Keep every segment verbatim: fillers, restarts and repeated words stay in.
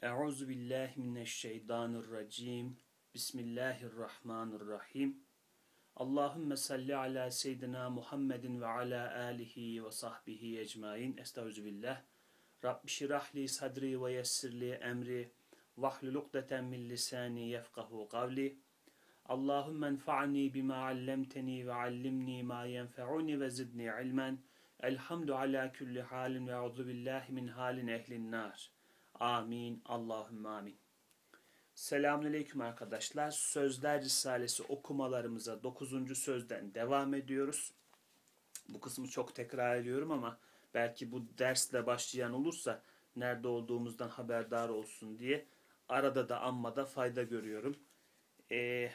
Euzu billahi mineşşeytanirracim. Bismillahirrahmanirrahim. Allahümme salli ala seyyidina Muhammedin ve ala alihi ve sahbihi ecmaîn. Estağfirullah. Rabbi şirahli sadri ve yessirli emri vahlul ukdeten min lisani yefkahu kavli. Allahümme enfa'ni bima allemteni ve allimni ma yenfe'uni ve zidni ilmen. Elhamdü ala kulli halin ve euzu billahi min halin ehlin nar. Amin. Allahümme amin. Selamünaleyküm arkadaşlar. Sözler Risalesi okumalarımıza dokuzuncu sözden devam ediyoruz. Bu kısmı çok tekrar ediyorum ama belki bu dersle başlayan olursa nerede olduğumuzdan haberdar olsun diye arada da ammada fayda görüyorum. Ee,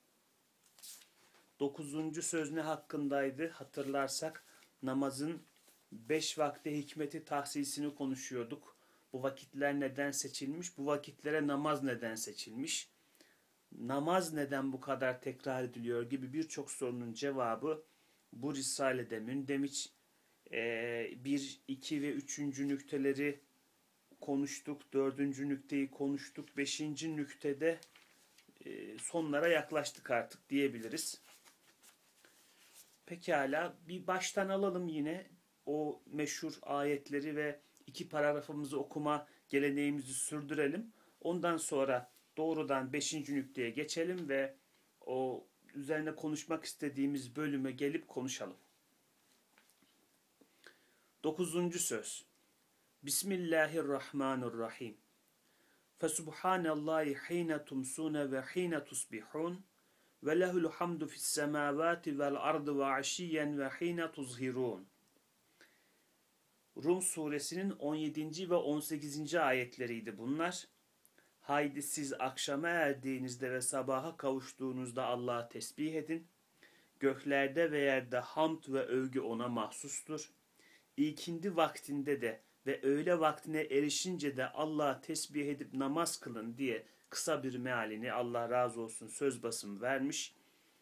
dokuzuncu söz ne hakkındaydı? Hatırlarsak namazın beş vakte hikmeti tahsisini konuşuyorduk. Bu vakitler neden seçilmiş? Bu vakitlere namaz neden seçilmiş? Namaz neden bu kadar tekrar ediliyor gibi birçok sorunun cevabı bu Risale'de mündemiş. Ee, bir, iki ve üçüncü nükteleri konuştuk. Dördüncü nükteyi konuştuk. Beşinci nüktede e, sonlara yaklaştık artık diyebiliriz. Pekala bir baştan alalım yine o meşhur ayetleri ve iki paragrafımızı okuma geleneğimizi sürdürelim. Ondan sonra doğrudan beşinci nükteye geçelim ve o üzerine konuşmak istediğimiz bölüme gelip konuşalım. Dokuzuncu söz. Bismillahirrahmanirrahim. Fesubhanallahi hine tumsune ve hine tusbihun ve lehul hamdu fis semavati vel ardı ve aşiyen ve hine tuzhirun. Rum suresinin on yedinci ve on sekizinci ayetleriydi bunlar. Haydi siz akşama erdiğinizde ve sabaha kavuştuğunuzda Allah'ı tesbih edin. Göklerde ve yerde hamd ve övgü ona mahsustur. İkindi vaktinde de ve öğle vaktine erişince de Allah'ı tesbih edip namaz kılın diye kısa bir mealini Allah razı olsun söz basım vermiş.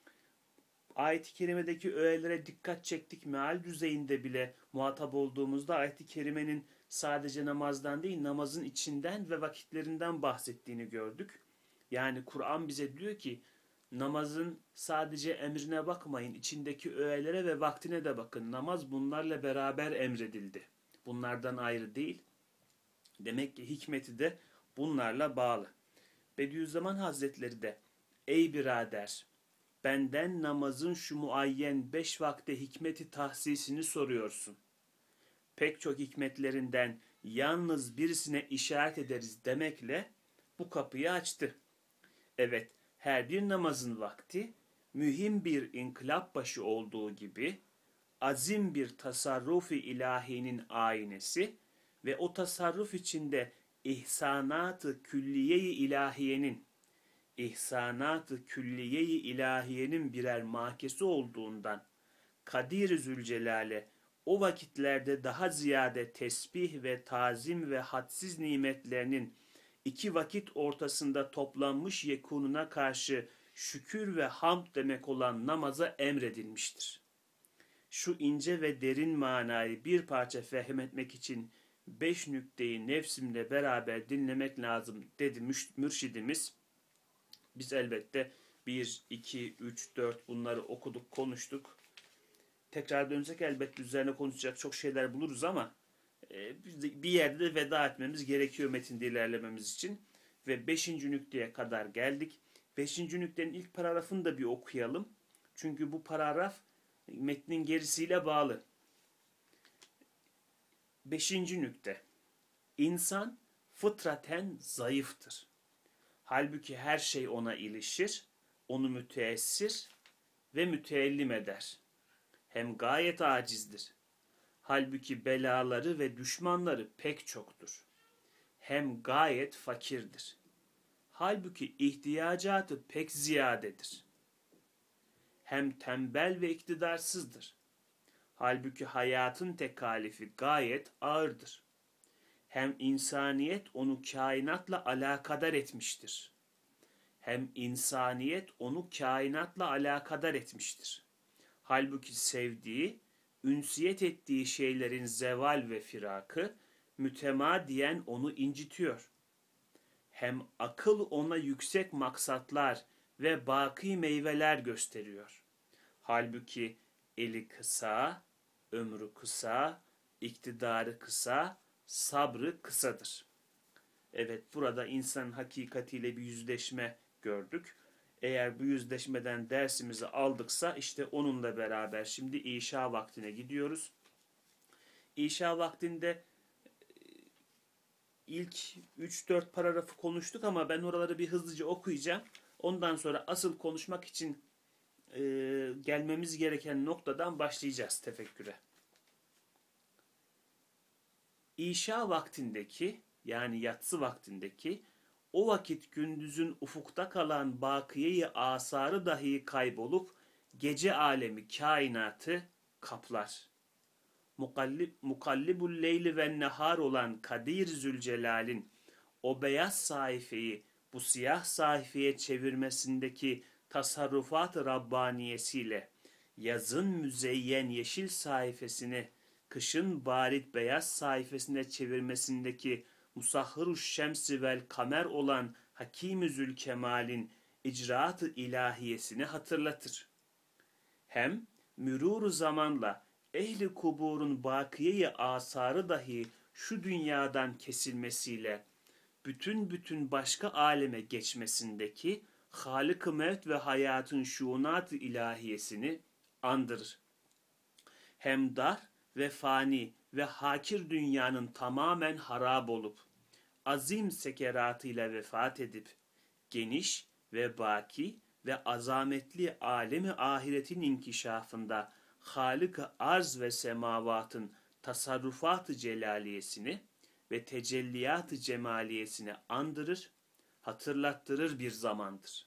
Ayet-i kerimedeki öğelere dikkat çektik. Meal düzeyinde bile muhatap olduğumuzda ayet-i kerimenin sadece namazdan değil namazın içinden ve vakitlerinden bahsettiğini gördük. Yani Kur'an bize diyor ki namazın sadece emrine bakmayın, içindeki öğelere ve vaktine de bakın. Namaz bunlarla beraber emredildi. Bunlardan ayrı değil. Demek ki hikmeti de bunlarla bağlı. Bediüzzaman Hazretleri de ey birader benden namazın şu muayyen beş vakte hikmeti tahsisini soruyorsun. Pek çok hikmetlerinden yalnız birisine işaret ederiz demekle bu kapıyı açtı. Evet, her bir namazın vakti mühim bir inkılap başı olduğu gibi azim bir tasarrufi ilahinin aynesi ve o tasarruf içinde ihsanat-ı külliye-i ilahiyenin İhsanat-ı külliye-i ilahiyenin birer makesi olduğundan Kadir-i Zülcelal'e o vakitlerde daha ziyade tesbih ve tazim ve hadsiz nimetlerinin iki vakit ortasında toplanmış yekununa karşı şükür ve hamd demek olan namaza emredilmiştir. Şu ince ve derin manayı bir parça fehmetmek için beş nükteyi nefsimle beraber dinlemek lazım dedi mürşidimiz. Biz elbette bir, iki, üç, dört bunları okuduk, konuştuk. Tekrar dönsek elbette üzerine konuşacak çok şeyler buluruz ama bir yerde de veda etmemiz gerekiyor metinde ilerlememiz için. Ve beşinci nükteye kadar geldik. Beşinci nüktenin ilk paragrafını da bir okuyalım. Çünkü bu paragraf metnin gerisiyle bağlı. Beşinci nükte. İnsan fıtraten zayıftır. Halbuki her şey ona ilişir, onu müteessir ve müteellim eder. Hem gayet acizdir. Halbuki belaları ve düşmanları pek çoktur. Hem gayet fakirdir. Halbuki ihtiyacatı pek ziyadedir. Hem tembel ve iktidarsızdır. Halbuki hayatın tekalifi gayet ağırdır. Hem insaniyet onu kainatla alakadar etmiştir. Hem insaniyet onu kainatla alakadar etmiştir. Halbuki sevdiği, ünsiyet ettiği şeylerin zeval ve firakı mütemadiyen onu incitiyor. hem akıl ona yüksek maksatlar ve baki meyveler gösteriyor. Halbuki eli kısa, ömrü kısa, iktidarı kısa, sabrı kısadır. Evet, burada insan hakikatiyle bir yüzleşme gördük. Eğer bu yüzleşmeden dersimizi aldıksa işte onunla beraber şimdi İşa vaktine gidiyoruz. İşa vaktinde ilk üç dört paragrafı konuştuk ama ben oraları bir hızlıca okuyacağım. Ondan sonra asıl konuşmak için e, gelmemiz gereken noktadan başlayacağız tefekküre. İşa vaktindeki, yani yatsı vaktindeki o vakit gündüzün ufukta kalan bakiyeyi asarı dahi kaybolup gece alemi kainatı kaplar. Mukallib, mukallibul leyli ve nehar olan Kadir Zülcelal'in o beyaz sayfayı bu siyah sayfaya çevirmesindeki tasarrufat-ı Rabbaniyesiyle yazın müzeyyen yeşil sayfasını kışın barit beyaz sayfasına çevirmesindeki Musahhir-ü Şems-i vel Kamer olan Hakim-i Zülkemal'in icraat-ı ilahiyesini hatırlatır. Hem mürûr-u zamanla ehli kuburun bakiye-i asarı dahi şu dünyadan kesilmesiyle bütün bütün başka aleme geçmesindeki Halık-ı Mevt ve hayatın şuunat-ı ilahiyesini andırır. Hem dar ve fani ve hakir dünyanın tamamen harap olup, azim sekeratıyla vefat edip, geniş ve baki ve azametli alemi ahiretin inkişafında Halık-ı arz ve semavatın tasarrufat-ı celaliyesini ve tecelliyat-ı cemaliyesini andırır, hatırlattırır bir zamandır.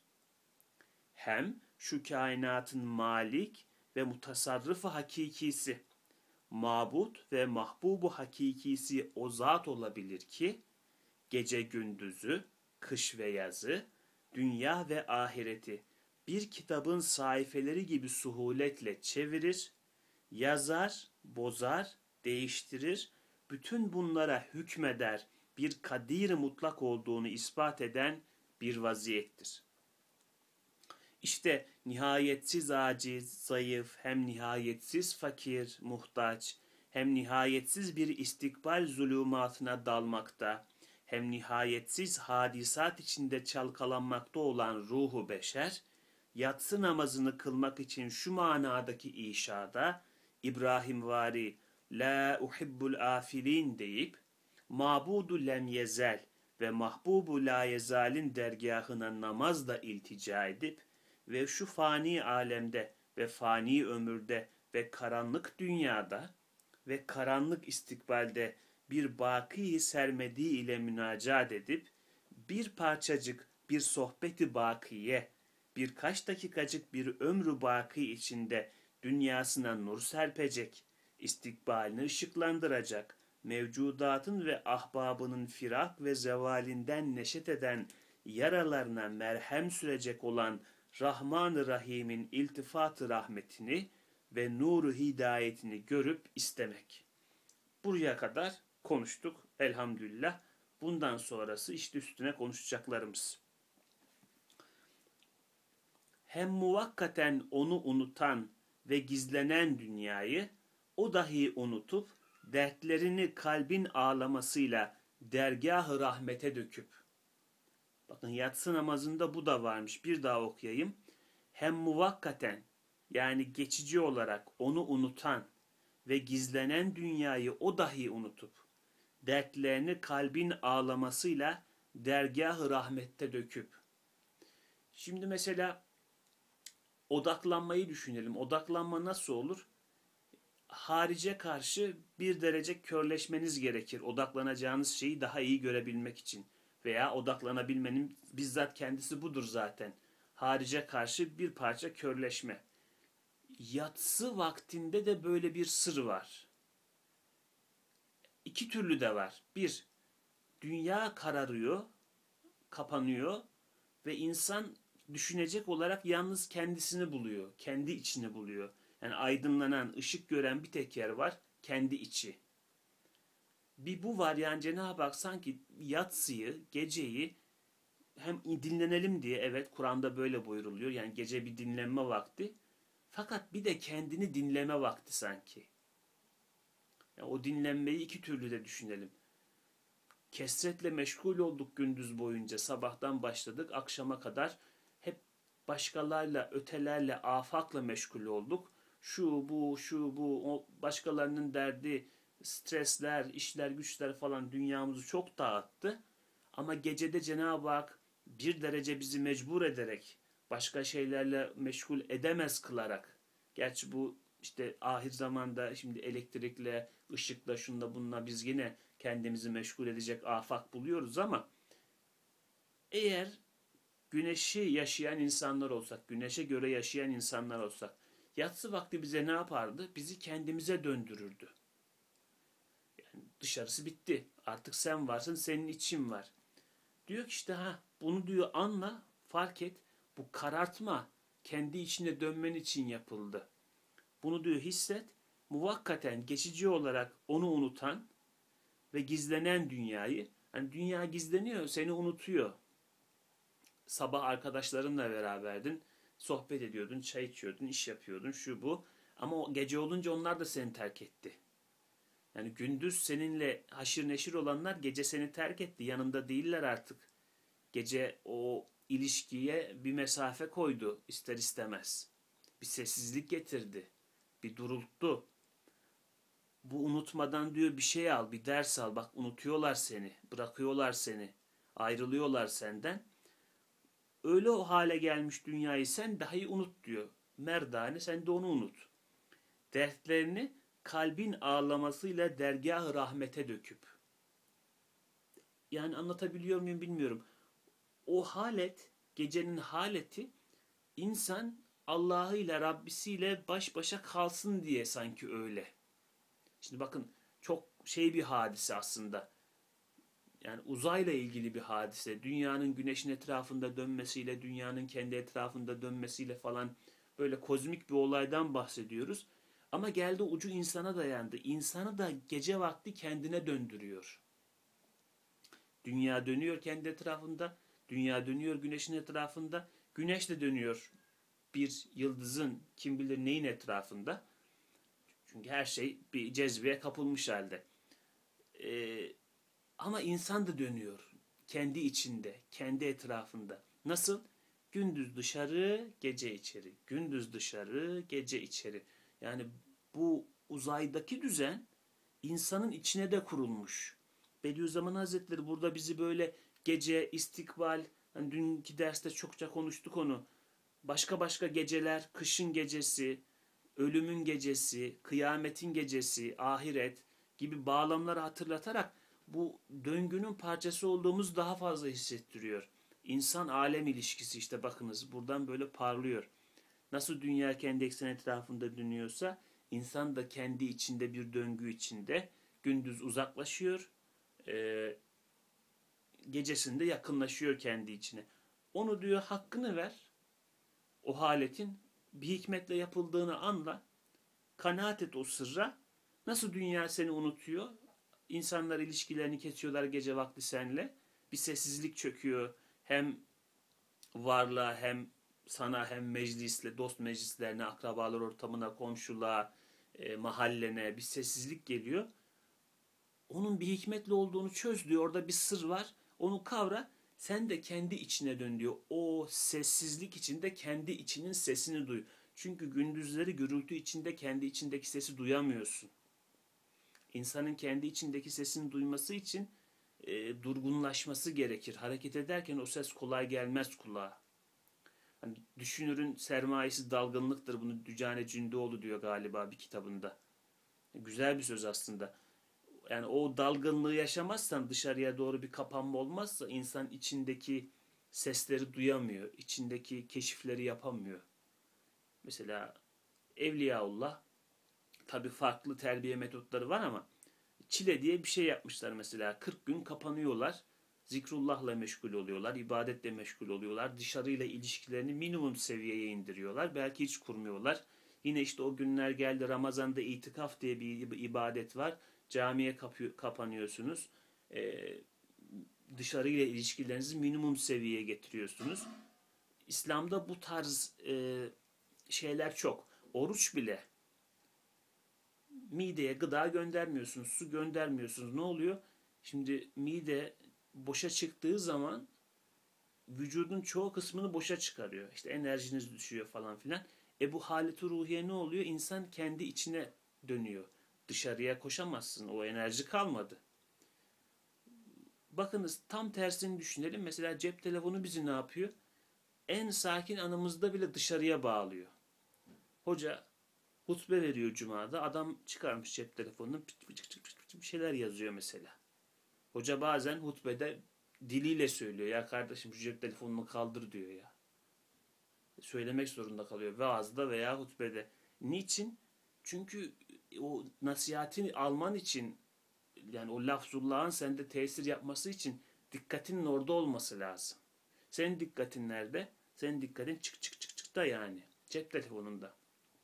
Hem şu kainatın malik ve mutasarrıfı hakikisi, mabut ve mahbubu hakikisi o zat olabilir ki, gece gündüzü, kış ve yazı, dünya ve ahireti bir kitabın sayfeleri gibi suhuletle çevirir, yazar, bozar, değiştirir, bütün bunlara hükmeder, bir kadir mutlak olduğunu ispat eden bir vaziyettir. İşte nihayetsiz aciz, zayıf, hem nihayetsiz fakir, muhtaç, hem nihayetsiz bir istikbal zulümatına dalmakta, hem nihayetsiz hadisat içinde çalkalanmakta olan ruhu beşer, yatsı namazını kılmak için şu manadaki işada İbrahim vari la uhibbul afilin deyip mabudu lem yezel ve mahbubu la yezalin dergahına namazla iltica edip ve şu fani alemde ve fani ömürde ve karanlık dünyada ve karanlık istikbalde bir baki sermedi ile münacat edip bir parçacık bir sohbeti bakiye, birkaç dakikacık bir ömrü baki içinde dünyasına nur serpecek, istikbalini ışıklandıracak, mevcudatın ve ahbabının firak ve zevalinden neşet eden yaralarına merhem sürecek olan Rahman-ı Rahim'in iltifat-ı rahmetini ve nur-u hidayetini görüp istemek. Buraya kadar konuştuk elhamdülillah. Bundan sonrası işte üstüne konuşacaklarımız. Hem muvakkaten onu unutan ve gizlenen dünyayı o dahi unutup dertlerini kalbin ağlamasıyla dergâh-ı rahmete döküp, bakın yatsı namazında bu da varmış, bir daha okuyayım. Hem muvakkaten, yani geçici olarak onu unutan ve gizlenen dünyayı o dahi unutup dertlerini kalbin ağlamasıyla dergâh-ı rahmette döküp. Şimdi mesela odaklanmayı düşünelim. Odaklanma nasıl olur? Harice karşı bir derece körleşmeniz gerekir. Odaklanacağınız şeyi daha iyi görebilmek için. Veya odaklanabilmenin bizzat kendisi budur zaten. Harice karşı bir parça körleşme. Yatsı vaktinde de böyle bir sır var. İki türlü de var. Bir, dünya kararıyor, kapanıyor ve insan düşünecek olarak yalnız kendisini buluyor, kendi içini buluyor. Yani aydınlanan, ışık gören bir tek yer var, kendi içi. Bir bu var, yani Cenab-ı Hak sanki yatsıyı, geceyi hem dinlenelim diye, evet Kur'an'da böyle buyruluyor. Yani gece bir dinlenme vakti. Fakat bir de kendini dinleme vakti sanki. Yani o dinlenmeyi iki türlü de düşünelim. Kesretle meşgul olduk gündüz boyunca. Sabahtan başladık akşama kadar. Hep başkalarla, ötelerle, afakla meşgul olduk. Şu bu, şu bu, o başkalarının derdi, stresler, işler, güçler falan dünyamızı çok dağıttı. Ama gecede Cenab-ı Hak bir derece bizi mecbur ederek, başka şeylerle meşgul edemez kılarak, gerçi bu işte ahir zamanda şimdi elektrikle, ışıkla, şunla bununla biz yine kendimizi meşgul edecek afak buluyoruz ama eğer güneşi yaşayan insanlar olsak, güneşe göre yaşayan insanlar olsak, yatsı vakti bize ne yapardı? Bizi kendimize döndürürdü. Yani dışarısı bitti. Artık sen varsın, senin için var. Diyor ki işte ha bunu diyor anla, fark et. Bu karartma kendi içine dönmen için yapıldı. Bunu diyor hisset. Muvakkaten geçici olarak onu unutan ve gizlenen dünyayı, hani dünya gizleniyor, seni unutuyor. Sabah arkadaşlarınla beraberdin, sohbet ediyordun, çay içiyordun, iş yapıyordun, şu bu. Ama o gece olunca onlar da seni terk etti. Yani gündüz seninle haşır neşir olanlar gece seni terk etti. Yanında değiller artık. Gece o ilişkiye bir mesafe koydu ister istemez. Bir sessizlik getirdi. Bir durulttu. Bu unutmadan diyor bir şey al, bir ders al. Bak unutuyorlar seni, bırakıyorlar seni, ayrılıyorlar senden. Öyle o hale gelmiş dünyayı sen dahi unut diyor. Merdane sen de onu unut. Dertlerini kalbin ağlamasıyla dergâh-ı rahmete döküp. Yani anlatabiliyor muyum bilmiyorum. O halet, gecenin haleti insan Allah'ıyla, Rabbisiyle baş başa kalsın diye sanki öyle. Şimdi bakın çok şey bir hadise aslında. Yani uzayla ilgili bir hadise. Dünyanın güneşin etrafında dönmesiyle, dünyanın kendi etrafında dönmesiyle falan böyle kozmik bir olaydan bahsediyoruz. Ama geldi ucu insana dayandı. İnsanı da gece vakti kendine döndürüyor. Dünya dönüyor kendi etrafında. Dünya dönüyor güneşin etrafında. Güneş de dönüyor bir yıldızın kim bilir neyin etrafında. Çünkü her şey bir cezbeye kapılmış halde. Ee, ama insan da dönüyor. Kendi içinde, kendi etrafında. Nasıl? Gündüz dışarı, gece içeri. Gündüz dışarı, gece içeri. Yani bu uzaydaki düzen insanın içine de kurulmuş. Bediüzzaman Hazretleri burada bizi böyle gece, istikbal, hani dünkü derste çokça konuştuk onu. Başka başka geceler, kışın gecesi, ölümün gecesi, kıyametin gecesi, ahiret gibi bağlamları hatırlatarak bu döngünün parçası olduğumuz daha fazla hissettiriyor. İnsan alem ilişkisi işte bakınız buradan böyle parlıyor. Nasıl dünya kendi eksen etrafında dönüyorsa insan da kendi içinde bir döngü içinde gündüz uzaklaşıyor, e, gecesinde yakınlaşıyor kendi içine. Onu diyor hakkını ver, o haletin bir hikmetle yapıldığını anla, kanaat et o sırra. Nasıl dünya seni unutuyor? İnsanlar ilişkilerini kesiyorlar gece vakti seninle. Bir sessizlik çöküyor. Hem varlığa hem sana hem meclisle, dost meclislerine, akrabalar ortamına, komşuluğa, e, mahallene bir sessizlik geliyor. Onun bir hikmetle olduğunu çöz diyor. Orada bir sır var. Onu kavra. Sen de kendi içine dön diyor. O sessizlik içinde kendi içinin sesini duy. Çünkü gündüzleri gürültü içinde kendi içindeki sesi duyamıyorsun. İnsanın kendi içindeki sesini duyması için e, durgunlaşması gerekir. Hareket ederken o ses kolay gelmez kulağa. Hani düşünürün sermayesi dalgınlıktır. Bunu Dücane Cündoğlu diyor galiba bir kitabında. Güzel bir söz aslında. Yani o dalgınlığı yaşamazsan, dışarıya doğru bir kapanma olmazsa insan içindeki sesleri duyamıyor. İçindeki keşifleri yapamıyor. Mesela Evliyaullah, tabii farklı terbiye metotları var ama çile diye bir şey yapmışlar mesela. kırk gün kapanıyorlar. Zikrullah'la meşgul oluyorlar. İbadetle meşgul oluyorlar. Dışarıyla ilişkilerini minimum seviyeye indiriyorlar. Belki hiç kurmuyorlar. Yine işte o günler geldi. Ramazan'da itikaf diye bir ibadet var. Camiye kapanıyorsunuz. Ee, dışarıyla ilişkilerinizi minimum seviyeye getiriyorsunuz. İslam'da bu tarz e, şeyler çok. Oruç bile mideye gıda göndermiyorsunuz, su göndermiyorsunuz. Ne oluyor? Şimdi mide boşa çıktığı zaman vücudun çoğu kısmını boşa çıkarıyor. İşte enerjiniz düşüyor falan filan. E bu haleti ruhiye ne oluyor? İnsan kendi içine dönüyor. Dışarıya koşamazsın. O enerji kalmadı. Bakınız tam tersini düşünelim. Mesela cep telefonu bizi ne yapıyor? En sakin anımızda bile dışarıya bağlıyor. Hoca hutbe veriyor Cuma'da. Adam çıkarmış cep telefonunu bir şeyler yazıyor mesela. Hoca bazen hutbede diliyle söylüyor. Ya kardeşim şu cep telefonunu kaldır diyor ya. Söylemek zorunda kalıyor vaazda veya hutbede. Niçin? Çünkü o nasihatini alman için, yani o lafzullahın sende tesir yapması için dikkatinin orada olması lazım. Senin dikkatin nerede? Senin dikkatin çık çık çık çık da yani. Cep telefonunda.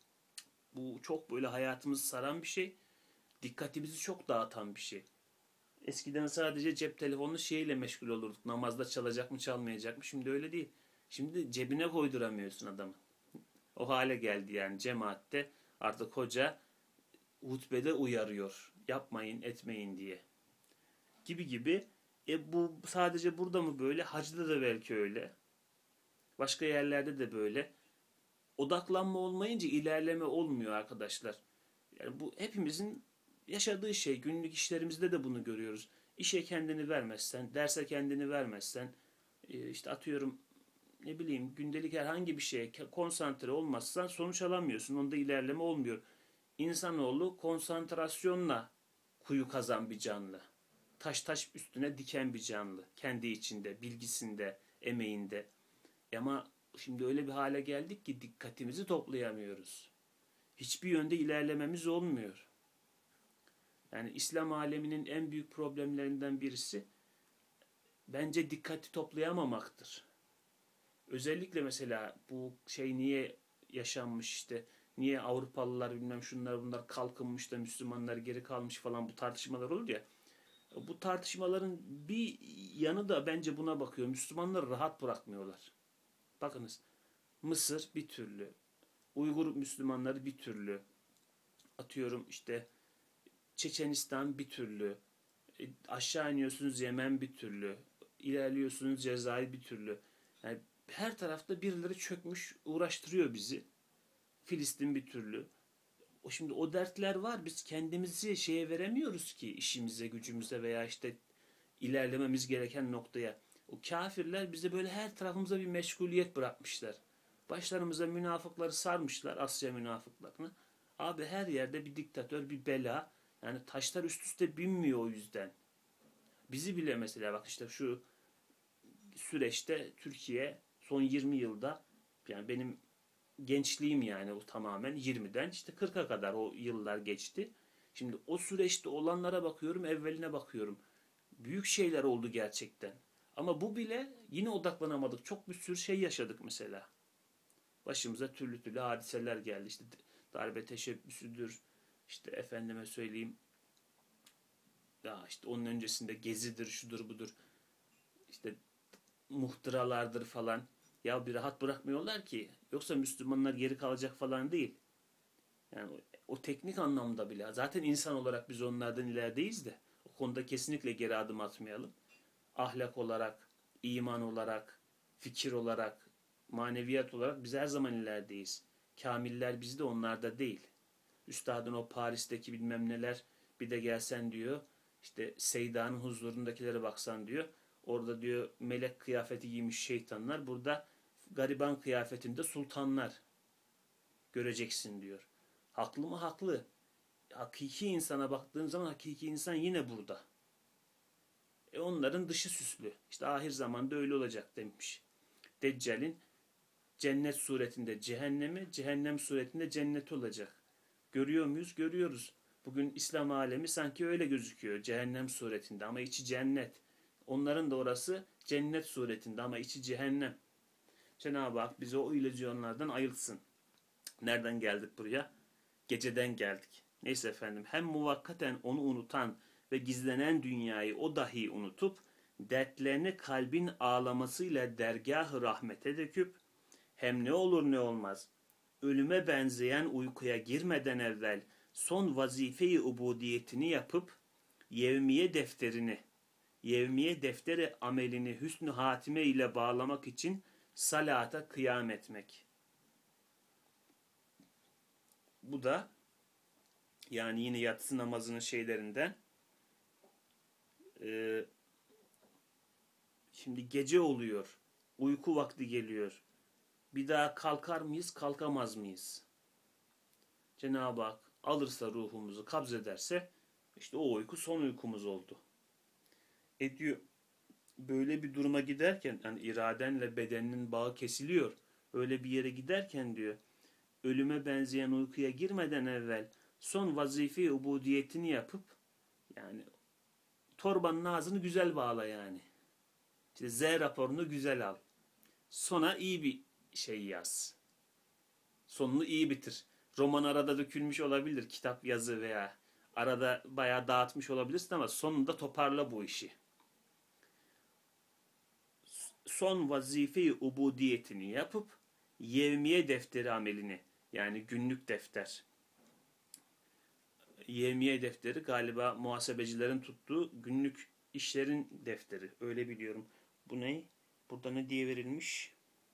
Bu çok böyle hayatımızı saran bir şey. Dikkatimizi çok dağıtan bir şey. Eskiden sadece cep telefonu şeyle meşgul olurduk. Namazda çalacak mı çalmayacak mı? Şimdi öyle değil. Şimdi cebine koyduramıyorsun adamı. O hale geldi yani cemaatte. Artık hoca hutbede uyarıyor. Yapmayın etmeyin diye. Gibi gibi. E bu sadece burada mı böyle? Hacda da belki öyle. Başka yerlerde de böyle. Odaklanma olmayınca ilerleme olmuyor arkadaşlar. Yani bu hepimizin yaşadığı şey. Günlük işlerimizde de bunu görüyoruz. İşe kendini vermezsen, derse kendini vermezsen, e, işte atıyorum ne bileyim gündelik herhangi bir şeye konsantre olmazsan sonuç alamıyorsun. Onda ilerleme olmuyor. İnsanoğlu konsantrasyonla kuyu kazan bir canlı. Taş taş üstüne diken bir canlı. Kendi içinde, bilgisinde, emeğinde. Ama şimdi öyle bir hale geldik ki dikkatimizi toplayamıyoruz. Hiçbir yönde ilerlememiz olmuyor. Yani İslam aleminin en büyük problemlerinden birisi bence dikkati toplayamamaktır. Özellikle mesela bu şey niye yaşanmış işte, niye Avrupalılar bilmem şunlar bunlar kalkınmış da Müslümanlar geri kalmış falan bu tartışmalar olur ya. Bu tartışmaların bir yanı da bence buna bakıyor. Müslümanları rahat bırakmıyorlar. Bakınız Mısır bir türlü, Uygur Müslümanları bir türlü, atıyorum işte Çeçenistan bir türlü, e, aşağı iniyorsunuz Yemen bir türlü, ilerliyorsunuz Cezayir bir türlü. Yani her tarafta birileri çökmüş uğraştırıyor bizi. Filistin bir türlü. O şimdi o dertler var. Biz kendimizi şeye veremiyoruz ki işimize, gücümüze veya işte ilerlememiz gereken noktaya. O kafirler bize böyle her tarafımıza bir meşguliyet bırakmışlar. Başlarımıza münafıkları sarmışlar, Asya münafıklarını. Abi her yerde bir diktatör, bir bela. Yani taşlar üst üste binmiyor o yüzden. Bizi bile mesela bak işte şu süreçte Türkiye son yirmi yılda, yani benim gençliğim yani o tamamen yirmiden işte kırka kadar o yıllar geçti. Şimdi o süreçte olanlara bakıyorum, evveline bakıyorum. Büyük şeyler oldu gerçekten. Ama bu bile yine odaklanamadık. Çok bir sürü şey yaşadık mesela. Başımıza türlü türlü hadiseler geldi. İşte darbe teşebbüsüdür. İşte efendime söyleyeyim. Ya işte onun öncesinde gezidir, şudur budur. İşte muhtıralardır falan. Ya bir rahat bırakmıyorlar ki. Yoksa Müslümanlar geri kalacak falan değil. Yani o, o teknik anlamda bile. Zaten insan olarak biz onlardan ilerideyiz de. O konuda kesinlikle geri adım atmayalım. Ahlak olarak, iman olarak, fikir olarak, maneviyat olarak biz her zaman ilerideyiz. Kamiller bizde, onlarda değil. Üstadın o Paris'teki bilmem neler bir de gelsen diyor. İşte Seyda'nın huzurundakilere baksan diyor. Orada diyor melek kıyafeti giymiş şeytanlar. Burada gariban kıyafetinde sultanlar göreceksin diyor. Haklı mı? Haklı. Hakiki insana baktığın zaman hakiki insan yine burada. E onların dışı süslü. İşte ahir zamanda öyle olacak demiş. Deccal'in cennet suretinde cehennemi, cehennem suretinde cenneti olacak. Görüyor muyuz? Görüyoruz. Bugün İslam alemi sanki öyle gözüküyor. Cehennem suretinde ama içi cennet. Onların da orası cennet suretinde ama içi cehennem. Cenab-ı Hak bizi o illüzyonlardan ayıltsın. Nereden geldik buraya? Geceden geldik. Neyse efendim, hem muvakkaten onu unutan ve gizlenen dünyayı o dahi unutup dertlerini kalbin ağlamasıyla dergâh-ı rahmete döküp, hem ne olur ne olmaz, ölüme benzeyen uykuya girmeden evvel son vazife-i ubudiyetini yapıp, yevmiye defterini, yevmiye defteri amelini hüsnü hatime ile bağlamak için salata kıyam etmek. Bu da yani yine yatsı namazının şeylerinden. Ee, şimdi gece oluyor, uyku vakti geliyor. Bir daha kalkar mıyız, kalkamaz mıyız? Cenab-ı Hak alırsa ruhumuzu, kabzederse işte o uyku son uykumuz oldu. E diyor, böyle bir duruma giderken, yani iradenle bedeninin bağı kesiliyor. Öyle bir yere giderken diyor, ölüme benzeyen uykuya girmeden evvel son vazife-i ubudiyetini yapıp, yani torbanın ağzını güzel bağla yani. İşte Z raporunu güzel al. Sona iyi bir şey yaz. Sonunu iyi bitir. Roman arada dökülmüş olabilir, kitap yazı veya arada bayağı dağıtmış olabilirsin ama sonunda toparla bu işi. Son vazife-i ubudiyetini yapıp yevmiye defteri amelini, yani günlük defter. Yevmiye defteri galiba muhasebecilerin tuttuğu günlük işlerin defteri. Öyle biliyorum. Bu ne? Burada ne diye verilmiş?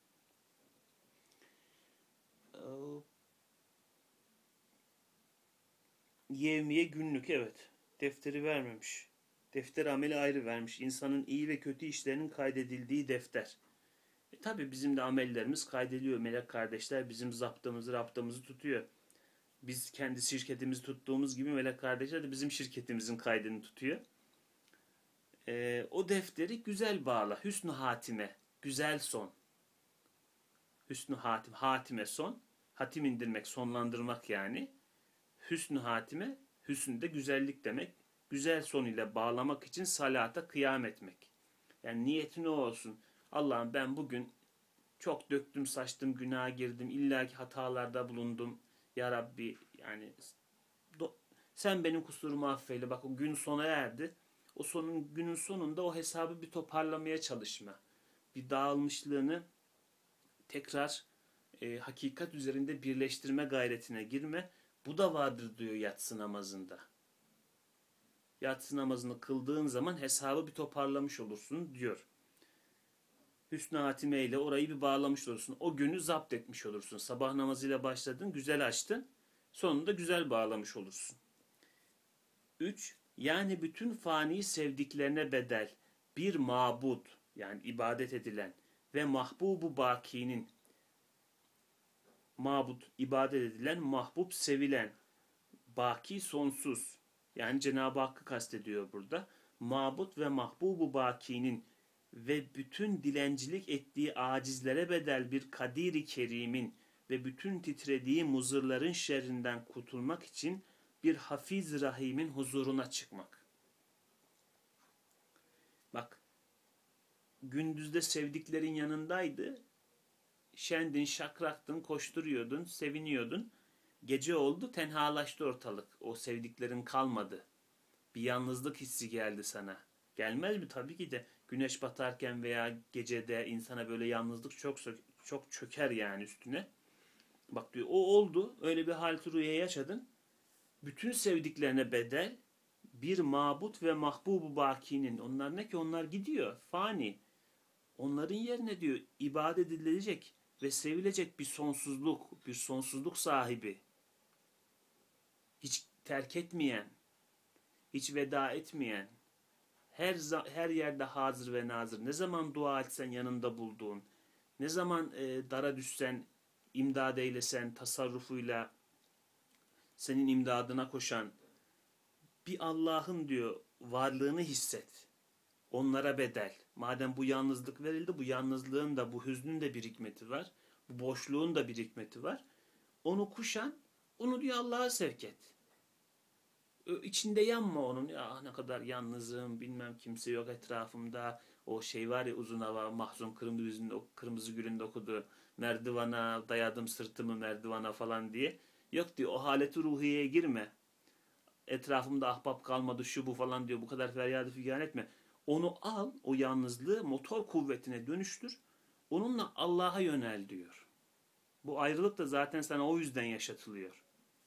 Yevmiye günlük, evet. Defteri vermemiş. Defter ameli ayrı vermiş. İnsanın iyi ve kötü işlerinin kaydedildiği defter. E tabi bizim de amellerimiz kaydediliyor. Melek kardeşler bizim zaptımızı, raptımızı tutuyor. Biz kendi şirketimizi tuttuğumuz gibi melek kardeşler de bizim şirketimizin kaydını tutuyor. E, o defteri güzel bağla. Hüsnü hatime. Güzel son. Hüsnü hatim. Hatime son. Hatim indirmek, sonlandırmak yani. Hüsnü hatime, hüsn de güzellik demek. Güzel son ile bağlamak için salata kıyam etmek. Yani niyetin o olsun. Allah'ım ben bugün çok döktüm, saçtım, günaha girdim. İllaki hatalarda bulundum. Ya Rabbi yani sen benim kusurumu affeyle. Bak o gün sona erdi. O sonun günün sonunda o hesabı bir toparlamaya çalışma. Bir dağılmışlığını tekrar e, hakikat üzerinde birleştirme gayretine girme. Bu da vardır diyor yatsı namazında. Yatsı namazını kıldığın zaman hesabı bir toparlamış olursun diyor. Hüsnü hatime ile orayı bir bağlamış olursun. O günü zapt etmiş olursun. Sabah namazıyla başladın, güzel açtın. Sonunda güzel bağlamış olursun. üç. Yani bütün fani sevdiklerine bedel bir mabud, yani ibadet edilen ve mahbubu bakinin, mabud, ibadet edilen, mahbub, sevilen, baki, sonsuz, yani Cenab-ı Hakk'ı kastediyor burada. Mabut ve mahbubu bakinin ve bütün dilencilik ettiği acizlere bedel bir kadiri kerimin ve bütün titrediği muzırların şerrinden kurtulmak için bir hafiz rahimin huzuruna çıkmak. Bak, gündüzde sevdiklerin yanındaydı. Şendin, şakraktın, koşturuyordun, seviniyordun. Gece oldu, tenhalaştı ortalık. O sevdiklerin kalmadı. Bir yalnızlık hissi geldi sana. Gelmez mi? Tabii ki de güneş batarken veya gecede insana böyle yalnızlık çok çok çöker yani üstüne. Bak diyor, o oldu. Öyle bir hal-i rüya yaşadın. Bütün sevdiklerine bedel bir mabut ve mahbubu bakinin. Onlar ne ki? Onlar gidiyor. Fani. Onların yerine diyor ibadet edilecek ve sevilecek bir sonsuzluk, bir sonsuzluk sahibi. Hiç terk etmeyen, hiç veda etmeyen, her her yerde hazır ve nazır. Ne zaman dua etsen yanında bulduğun, ne zaman e, dara düşsen, imdad eylesen, tasarrufuyla senin imdadına koşan bir Allah'ın diyor varlığını hisset. Onlara bedel. Madem bu yalnızlık verildi, bu yalnızlığın da, bu hüznün de bir hikmeti var. Bu boşluğun da bir hikmeti var. Onu kuşan, onu diyor Allah'a sevk et. İçinde yanma onun. Ya ne kadar yalnızım, bilmem kimse yok etrafımda. O şey var ya, uzun hava, Mahzun Kırmızıgül'ün Kırmızı Gül'ün okuduğu, merdivana dayadım sırtımı merdivana falan diye. Yok diyor, o haleti ruhiyeye girme. Etrafımda ahbap kalmadı, şu bu falan diyor. Bu kadar feryadı figan etme. Onu al, o yalnızlığı motor kuvvetine dönüştür. Onunla Allah'a yönel diyor. Bu ayrılık da zaten sana o yüzden yaşatılıyor.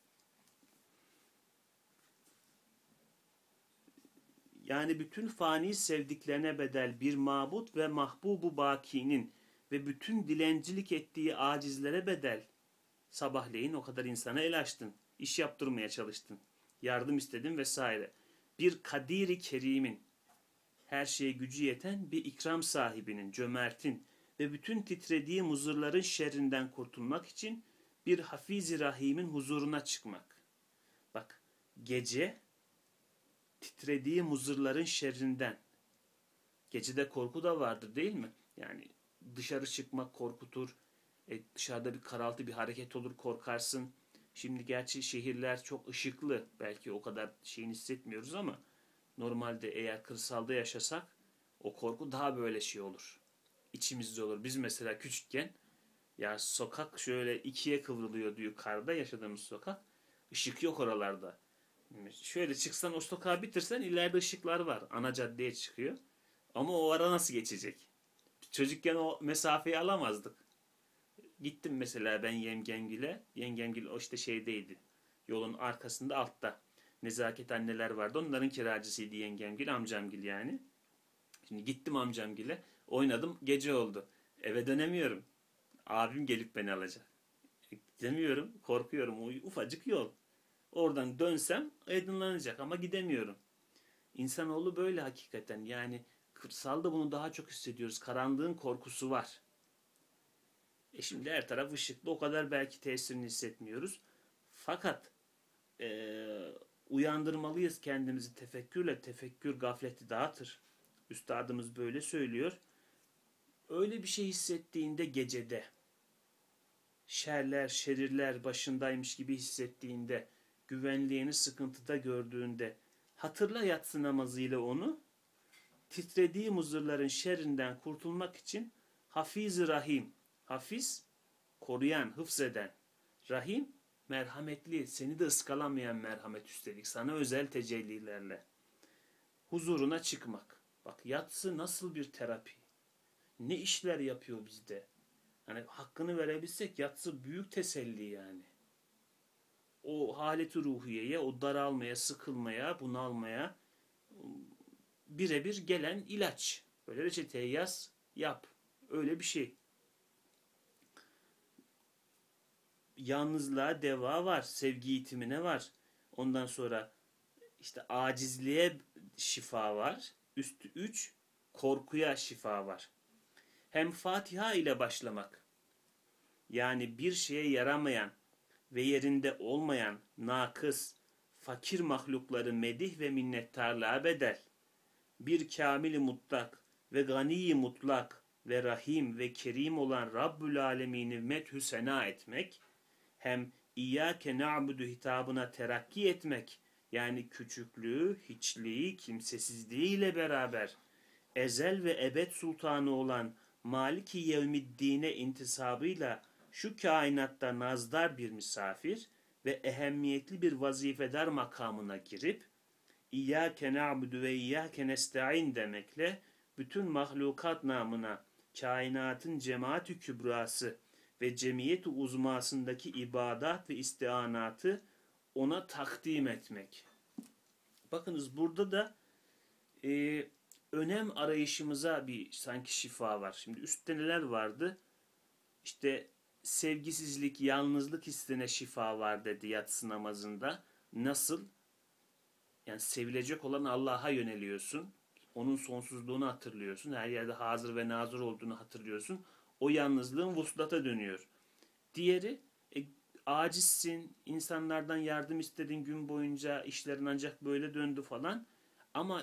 Yani bütün fani sevdiklerine bedel bir mabut ve mahbubu bakinin ve bütün dilencilik ettiği acizlere bedel sabahleyin o kadar insana el açtın, iş yaptırmaya çalıştın, yardım istedin vesaire. Bir kadiri kerimin, her şeye gücü yeten bir ikram sahibinin, cömertin ve bütün titrediği muzırların şerrinden kurtulmak için bir hafiz-i rahimin huzuruna çıkmak. Bak, gece titrediği muzırların şerrinden. Gecede korku da vardır değil mi? Yani dışarı çıkmak korkutur. E, dışarıda bir karaltı bir hareket olur, korkarsın. Şimdi gerçi şehirler çok ışıklı. Belki o kadar şeyini hissetmiyoruz ama normalde eğer kırsalda yaşasak o korku daha böyle şey olur. İçimizde olur. Biz mesela küçükken ya sokak şöyle ikiye kıvrılıyor diyor karda yaşadığımız sokak. Işık yok oralarda. Şöyle çıksan o sokağı bitirsen ileride ışıklar var. Ana caddeye çıkıyor. Ama o ara nasıl geçecek? Çocukken o mesafeyi alamazdık. Gittim mesela ben yengemgile. Yengemgil o işte şeydeydi. Yolun arkasında altta. Nezaket anneler vardı. Onların kiracısıydı yengemgil, amcamgil yani. Şimdi gittim amcamgile. Oynadım. Gece oldu. Eve dönemiyorum. Abim gelip beni alacak. Gidemiyorum. Korkuyorum. O ufacık yol. Oradan dönsem aydınlanacak ama gidemiyorum. İnsanoğlu böyle hakikaten. Yani kırsalda bunu daha çok hissediyoruz. Karanlığın korkusu var. E şimdi her taraf ışıklı. O kadar belki tesirini hissetmiyoruz. Fakat e, uyandırmalıyız kendimizi tefekkürle. Tefekkür gafleti dağıtır. Üstadımız böyle söylüyor. Öyle bir şey hissettiğinde gecede, şerler, şerirler başındaymış gibi hissettiğinde, güvenliğini sıkıntıda gördüğünde, hatırla yatsı namazıyla onu, titrediği muzırların şerrinden kurtulmak için Hafiz-i Rahim, Hafiz, koruyan, hıfzeden, Rahim, merhametli, seni de ıskalamayan merhamet üstelik, sana özel tecellilerle, huzuruna çıkmak. Bak yatsı nasıl bir terapi, ne işler yapıyor bizde. Hani hakkını verebilsek yatsı büyük teselli yani. O haleti ruhiyeye, o daralmaya, sıkılmaya, bunalmaya birebir gelen ilaç. Böyle reçeteye yaz, yap. Öyle bir şey. Yalnızlığa deva var, sevgi itimine var. Ondan sonra işte acizliğe şifa var. Üstü üç, korkuya şifa var. Hem Fatiha ile başlamak, yani bir şeye yaramayan ve yerinde olmayan nakıs, fakir mahlukları medih ve minnettarlığa bedel, bir kamil-i mutlak ve gani-i mutlak ve rahim ve kerim olan Rabbül Alemin'i methü sena etmek, hem İyyâke na'budu hitabına terakki etmek, yani küçüklüğü, hiçliği, kimsesizliği ile beraber ezel ve ebed sultanı olan Maliki Yevmiddin'e intisabıyla şu kainatta nazdar bir misafir ve ehemmiyetli bir vazifedar makamına girip İyyâke na'budu ve İyyâke nesta'in demekle bütün mahlukat namına kainatın cemaat-ü kübrası ve cemiyet-i uzmasındaki ibadat ve istianatı ona takdim etmek. Bakınız burada da e, önem arayışımıza bir sanki şifa var. Şimdi üstte neler vardı? İşte sevgisizlik, yalnızlık hissine şifa var dedi yatsı namazında. Nasıl? Yani sevilecek olan Allah'a yöneliyorsun. Onun sonsuzluğunu hatırlıyorsun. Her yerde hazır ve nazır olduğunu hatırlıyorsun. O yalnızlığın vuslata dönüyor. Diğeri e, acizsin, insanlardan yardım istedin gün boyunca, işlerin ancak böyle döndü falan. Ama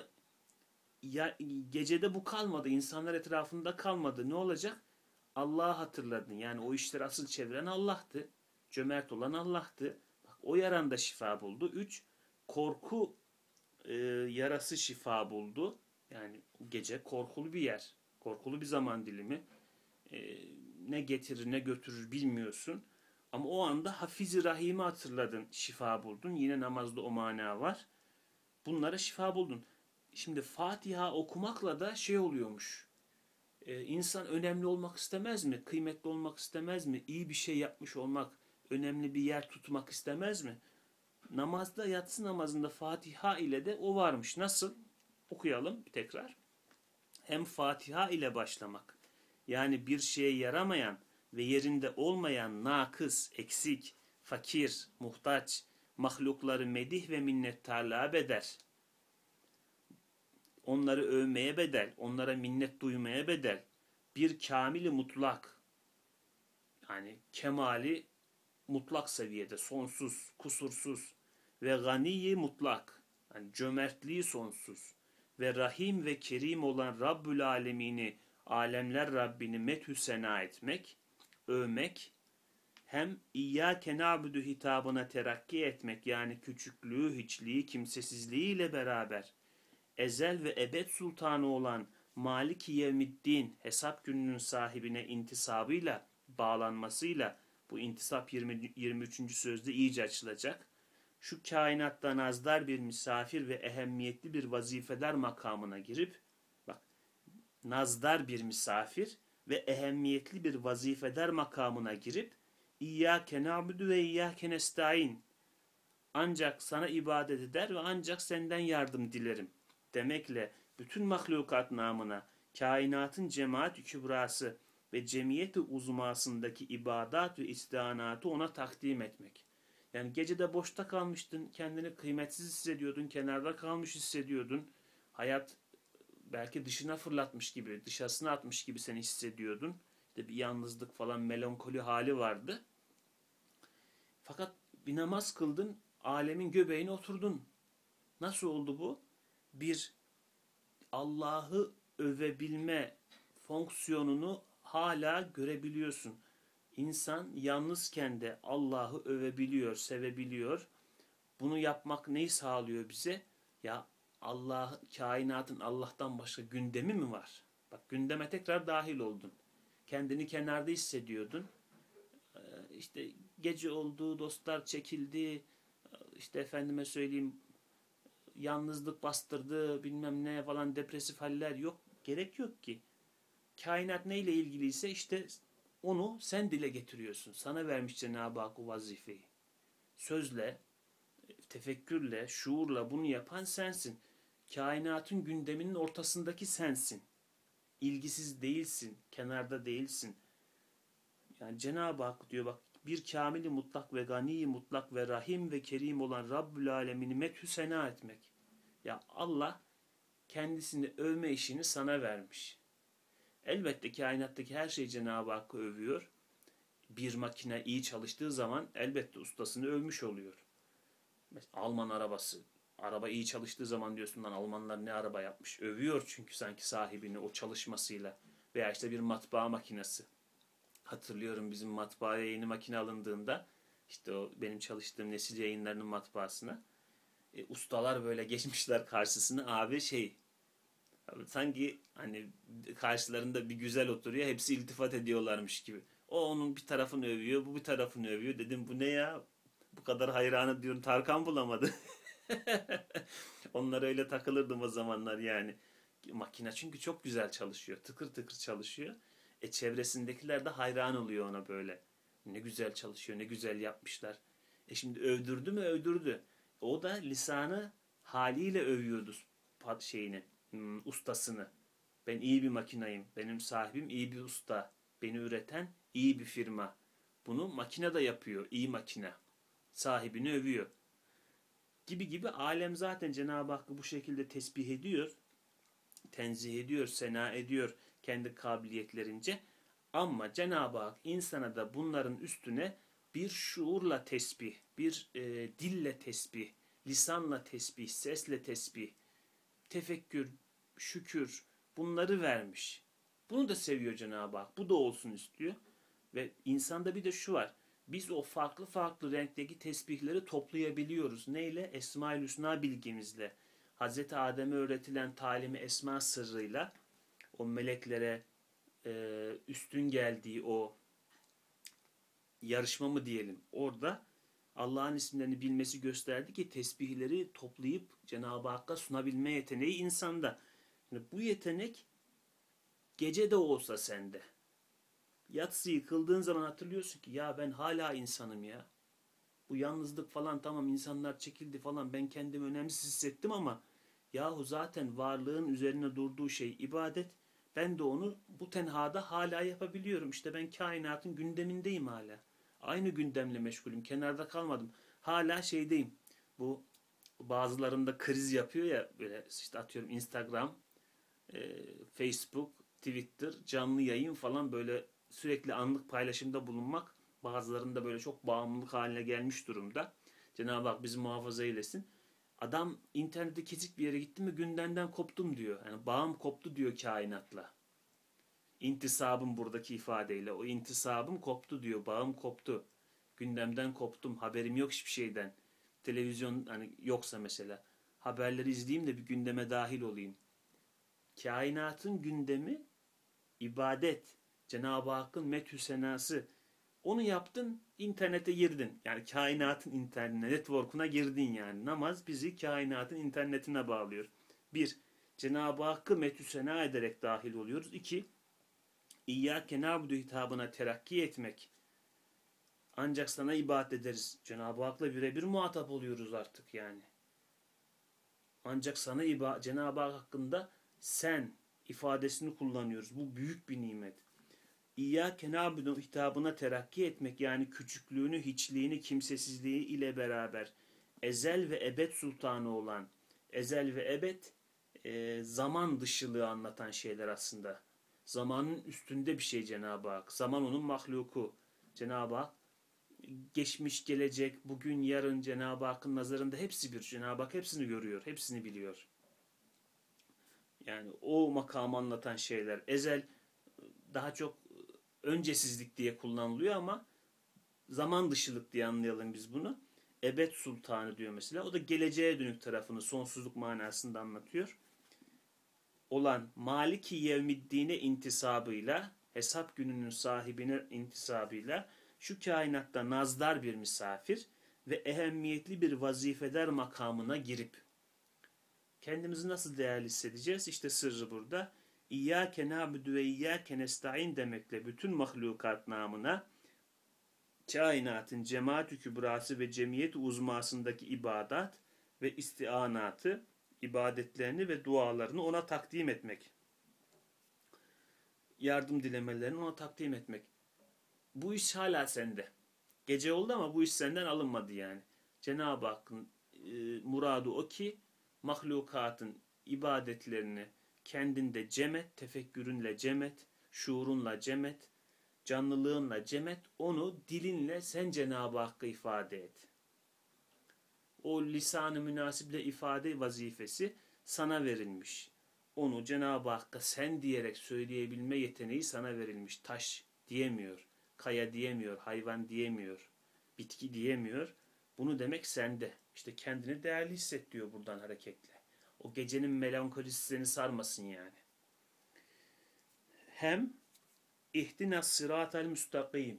ya, gecede bu kalmadı, insanlar etrafında kalmadı. Ne olacak? Allah'ı hatırladın. Yani o işleri asıl çeviren Allah'tı. Cömert olan Allah'tı. Bak, o yaranda şifa buldu. Üç, korku e, yarası şifa buldu. Yani gece korkulu bir yer. Korkulu bir zaman dilimi. E, ne getirir ne götürür bilmiyorsun. Ama o anda Hafiz-i Rahim'i hatırladın. Şifa buldun. Yine namazda o mana var. Bunlara şifa buldun. Şimdi Fatiha okumakla da şey oluyormuş. Ee, insan önemli olmak istemez mi? Kıymetli olmak istemez mi? İyi bir şey yapmış olmak, önemli bir yer tutmak istemez mi? Namazda, yatsı namazında Fatiha ile de o varmış. Nasıl? Okuyalım tekrar. Hem Fatiha ile başlamak, yani bir şeye yaramayan ve yerinde olmayan nakıs, eksik, fakir, muhtaç mahlukları medih ve minnettarlığa bedel. Onları övmeye bedel, onlara minnet duymaya bedel. Bir kamili mutlak, yani kemali mutlak seviyede, sonsuz, kusursuz ve ganiyi mutlak, yani cömertliği sonsuz ve rahim ve kerim olan Rabbül Alemini, alemler Rabbini methü sena etmek, övmek, hem İyyâke na'budu hitabına terakki etmek, yani küçüklüğü, hiçliği, kimsesizliği ile beraber ezel ve ebed sultanı olan Maliki Yevmiddin, hesap gününün sahibine intisabıyla, bağlanmasıyla, bu intisap yirmi, yirmi üçüncü sözde iyice açılacak. Şu kainatta nazdar bir misafir ve ehemmiyetli bir vazifedar makamına girip, bak, nazdar bir misafir ve ehemmiyetli bir vazifedar makamına girip, İyyâke na'budu ve İyyâke nestaîn, ancak sana ibadet eder ve ancak senden yardım dilerim demekle bütün mahlukat namına, kainatın cemaat-i kübrası ve cemiyeti uzmasındaki ibadat ve istianatı ona takdim etmek. Yani gecede boşta kalmıştın, kendini kıymetsiz hissediyordun, kenarda kalmış hissediyordun. Hayat belki dışına fırlatmış gibi, dışarısına atmış gibi seni hissediyordun. İşte bir yalnızlık falan, melankoli hali vardı. Fakat bir namaz kıldın, alemin göbeğine oturdun. Nasıl oldu bu? Bir Allah'ı övebilme fonksiyonunu hala görebiliyorsun. İnsan yalnızken de Allah'ı övebiliyor, sevebiliyor. Bunu yapmak neyi sağlıyor bize? Ya Allah, kainatın Allah'tan başka gündemi mi var? Bak, gündeme tekrar dahil oldun. Kendini kenarda hissediyordun. İşte gece oldu, dostlar çekildi. İşte efendime söyleyeyim, yalnızlık bastırdı, bilmem ne falan, depresif haller yok. Gerek yok ki. Kainat neyle ilgiliyse işte onu sen dile getiriyorsun. Sana vermiş Cenab-ı Hak o vazifeyi. Sözle, tefekkürle, şuurla bunu yapan sensin. Kainatın gündeminin ortasındaki sensin. İlgisiz değilsin, kenarda değilsin. Yani Cenab-ı Hak diyor, bak, bir kamili mutlak ve gani mutlak ve rahim ve kerim olan Rabbül Alemini methü sena etmek. Ya Allah kendisini övme işini sana vermiş. Elbette kainattaki her şey Cenab-ı Hakk'ı övüyor. Bir makine iyi çalıştığı zaman elbette ustasını övmüş oluyor. Mesela Alman arabası. Araba iyi çalıştığı zaman diyorsun lan, Almanlar ne araba yapmış. Övüyor çünkü sanki sahibini o çalışmasıyla. Veya işte bir matbaa makinesi. Hatırlıyorum, bizim matbaaya yeni makine alındığında, işte o benim çalıştığım Nesil Yayınları'nın matbaasına, e, ustalar böyle geçmişler karşısına, abi şey, sanki hani karşılarında bir güzel oturuyor, hepsi iltifat ediyorlarmış gibi. O onun bir tarafını övüyor, bu bir tarafını övüyor. Dedim bu ne ya? Bu kadar hayranı diyorum, Tarkan bulamadı. Onlar öyle takılırdım o zamanlar yani. Makine çünkü çok güzel çalışıyor. Tıkır tıkır çalışıyor. E çevresindekiler de hayran oluyor ona böyle. Ne güzel çalışıyor, ne güzel yapmışlar. E şimdi övdürdü mü övdürdü. O da lisanı haliyle övüyordu şeyini, ustasını. Ben iyi bir makinayım. Benim sahibim iyi bir usta. Beni üreten iyi bir firma. Bunu makine de yapıyor. İyi makine. Sahibini övüyor. Gibi gibi alem zaten Cenab-ı Hakk'ı bu şekilde tesbih ediyor. Tenzih ediyor, sena ediyor kendi kabiliyetlerince. Ama Cenab-ı Hak insana da bunların üstüne bir şuurla tesbih, bir e, dille tesbih, lisanla tesbih, sesle tesbih, tefekkür, şükür, bunları vermiş. Bunu da seviyor Cenab-ı Hak. Bu da olsun istiyor. Ve insanda bir de şu var. Biz o farklı farklı renkteki tesbihleri toplayabiliyoruz. Neyle? Esma-ül Hüsna bilgimizle. Hazreti Adem'e öğretilen talimi esma sırrıyla, o meleklere e, üstün geldiği o yarışma mı diyelim, orada Allah'ın isimlerini bilmesi gösterdi ki tesbihleri toplayıp Cenab-ı Hakk'a sunabilme yeteneği insanda. Yani bu yetenek gece de olsa sende. Yatsıyı kıldığın zaman hatırlıyorsun ki ya ben hala insanım ya. Bu yalnızlık falan tamam, insanlar çekildi falan, ben kendimi önemsiz hissettim ama yahu zaten varlığın üzerine durduğu şey ibadet. Ben de onu bu tenhada hala yapabiliyorum. İşte ben kainatın gündemindeyim hala. Aynı gündemle meşgulüm. Kenarda kalmadım. Hala şeydeyim. Bu bazılarında kriz yapıyor ya, böyle işte atıyorum Instagram, e, Facebook, Twitter, canlı yayın falan, böyle sürekli anlık paylaşımda bulunmak bazılarında böyle çok bağımlılık haline gelmiş durumda. Cenab-ı Hak bizi muhafaza eylesin. Adam internette kesik bir yere gitti mi gündemden koptum diyor. Yani bağım koptu diyor kainatla. İntisabım buradaki ifadeyle. O intisabım koptu diyor. Bağım koptu. Gündemden koptum. Haberim yok hiçbir şeyden. Televizyon hani yoksa mesela. Haberleri izleyeyim de bir gündeme dahil olayım. Kainatın gündemi ibadet. Cenab-ı Hakk'ın methü senası. Onu yaptın, internete girdin. Yani kainatın internet network'una girdin yani. Namaz bizi kainatın internetine bağlıyor. Bir, Cenab-ı Hakk'ı methü sena ederek dahil oluyoruz. İki, İyyâke na'budu hitabına terakki etmek. Ancak sana ibadet ederiz. Cenab-ı Hak'la birebir muhatap oluyoruz artık yani. Ancak sana ibadet, Cenab-ı Hak hakkında sen ifadesini kullanıyoruz. Bu büyük bir nimet. İyyâke na'budu hitabına terakki etmek, yani küçüklüğünü, hiçliğini, kimsesizliği ile beraber ezel ve ebed sultanı olan, ezel ve ebed e, zaman dışılığı anlatan şeyler aslında. Zamanın üstünde bir şey Cenab-ı Hak. Zaman onun mahluku. Cenab-ı Hak geçmiş, gelecek, bugün, yarın Cenab-ı Hakk'ın nazarında hepsi bir. Cenab-ı Hak hepsini görüyor, hepsini biliyor. Yani o makamı anlatan şeyler. Ezel daha çok öncesizlik diye kullanılıyor ama zaman dışılık diye anlayalım biz bunu. Ebed sultanı diyor mesela. O da geleceğe dönük tarafını, sonsuzluk manasında anlatıyor. Olan Maliki Yevmiddin'e intisabıyla, hesap gününün sahibine intisabıyla şu kainatta nazdar bir misafir ve ehemmiyetli bir vazifedar makamına girip kendimizi nasıl değerli hissedeceğiz? İşte sırrı burada. İyyâke na'budu ve iyyâke nesta'in demekle bütün mahlukat namına kainatın cemaat-ü kübrası ve cemiyet uzmasındaki ibadat ve istianatı, ibadetlerini ve dualarını ona takdim etmek. Yardım dilemelerini ona takdim etmek. Bu iş hala sende. Gece oldu ama bu iş senden alınmadı yani. Cenab-ı Hakk'ın e, muradı o ki mahlukatın ibadetlerini kendinde cemet, tefekkürünle cemet, şuurunla cemet, canlılığınla cemet, onu dilinle sen Cenab-ı Hakk'a ifade et. O lisan-ı münasiple ifade vazifesi sana verilmiş. Onu Cenab-ı Hakk'a sen diyerek söyleyebilme yeteneği sana verilmiş. Taş diyemiyor, kaya diyemiyor, hayvan diyemiyor, bitki diyemiyor. Bunu demek sende. İşte kendini değerli hisset diyor buradan hareketle. O gecenin melankolisi seni sarmasın yani. Hem İhdina sıratel müstakim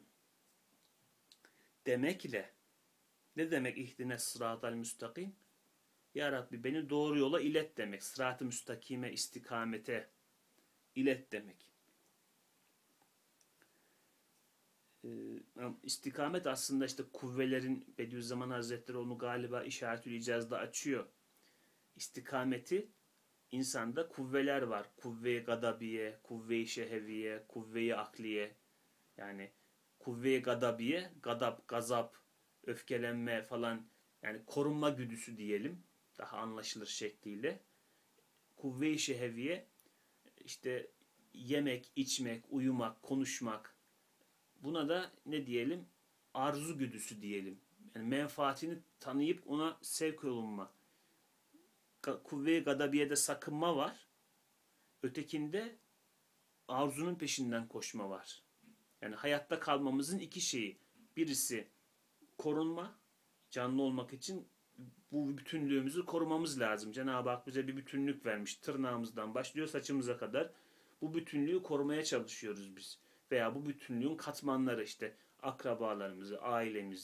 demekle, ne demek ihdina sıratel müstakim? Ya Rabbi beni doğru yola ilet demek. Sırat-ı müstakime, istikamete ilet demek. Ee, istikamet aslında işte kuvvelerin, Bediüzzaman Hazretleri onu galiba İşaretül İcaz'da açıyor. İstikameti, insanda kuvveler var. Kuvve-i gadabiye, kuvve-i şeheviye, kuvve-i akliye. Yani kuvve-i gadabiye, gadap, gazap, öfkelenme falan, yani korunma güdüsü diyelim daha anlaşılır şekliyle. Kuvve-i şeheviye işte yemek, içmek, uyumak, konuşmak. Buna da ne diyelim? Arzu güdüsü diyelim. Yani menfaatini tanıyıp ona sevk olunma. Kuvve-i gadabiyede sakınma var. Ötekinde arzunun peşinden koşma var. Yani hayatta kalmamızın iki şeyi. Birisi korunma, canlı olmak için bu bütünlüğümüzü korumamız lazım. Cenab-ı Hak bize bir bütünlük vermiş. Tırnağımızdan başlıyor saçımıza kadar. Bu bütünlüğü korumaya çalışıyoruz biz. Veya bu bütünlüğün katmanları işte akrabalarımızı, ailemizi,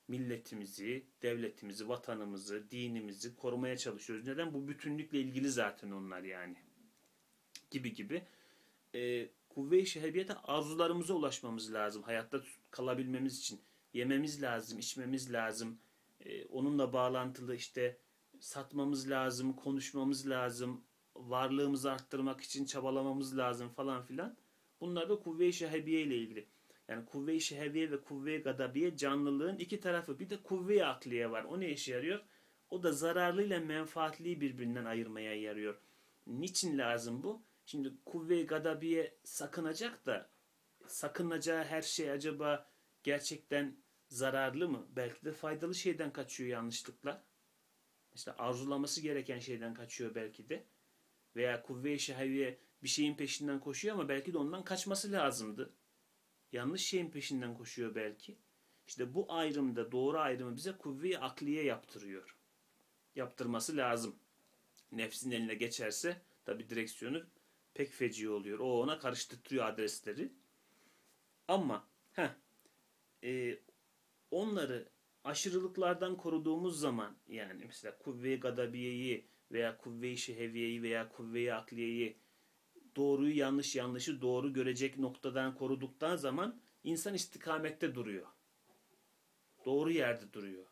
milletimizi, devletimizi, vatanımızı, dinimizi korumaya çalışıyoruz. Neden? Bu bütünlükle ilgili zaten onlar yani. Gibi gibi. E, kuvve-i şehviyete arzularımıza ulaşmamız lazım. Hayatta kalabilmemiz için. Yememiz lazım, içmemiz lazım. E, onunla bağlantılı işte satmamız lazım, konuşmamız lazım, varlığımızı arttırmak için çabalamamız lazım falan filan. Bunlar da kuvve-i şehviye ile ilgili. Yani kuvve-i şehviye ve kuvve-i gadabiye canlılığın iki tarafı. Bir de kuvve-i akliye var. O ne işe yarıyor? O da zararlı ile menfaatliyi birbirinden ayırmaya yarıyor. Niçin lazım bu? Şimdi kuvve-i gadabiye sakınacak da sakınacağı her şey acaba gerçekten zararlı mı? Belki de faydalı şeyden kaçıyor yanlışlıkla. İşte arzulaması gereken şeyden kaçıyor belki de. Veya kuvve-i şehviye bir şeyin peşinden koşuyor ama belki de ondan kaçması lazımdı. Yanlış şeyin peşinden koşuyor belki. İşte bu ayrımda doğru ayrımı bize kuvve-i akliye yaptırıyor. Yaptırması lazım. Nefsin eline geçerse tabi direksiyonu pek feci oluyor. O ona karıştırıyor adresleri. Ama heh, e, onları aşırılıklardan koruduğumuz zaman yani mesela kuvve-i gadabiyeyi veya kuvve-i şehviyeyi veya kuvve-i akliyeyi doğruyu yanlış yanlışı doğru görecek noktadan koruduktan zaman insan istikamette duruyor. Doğru yerde duruyor.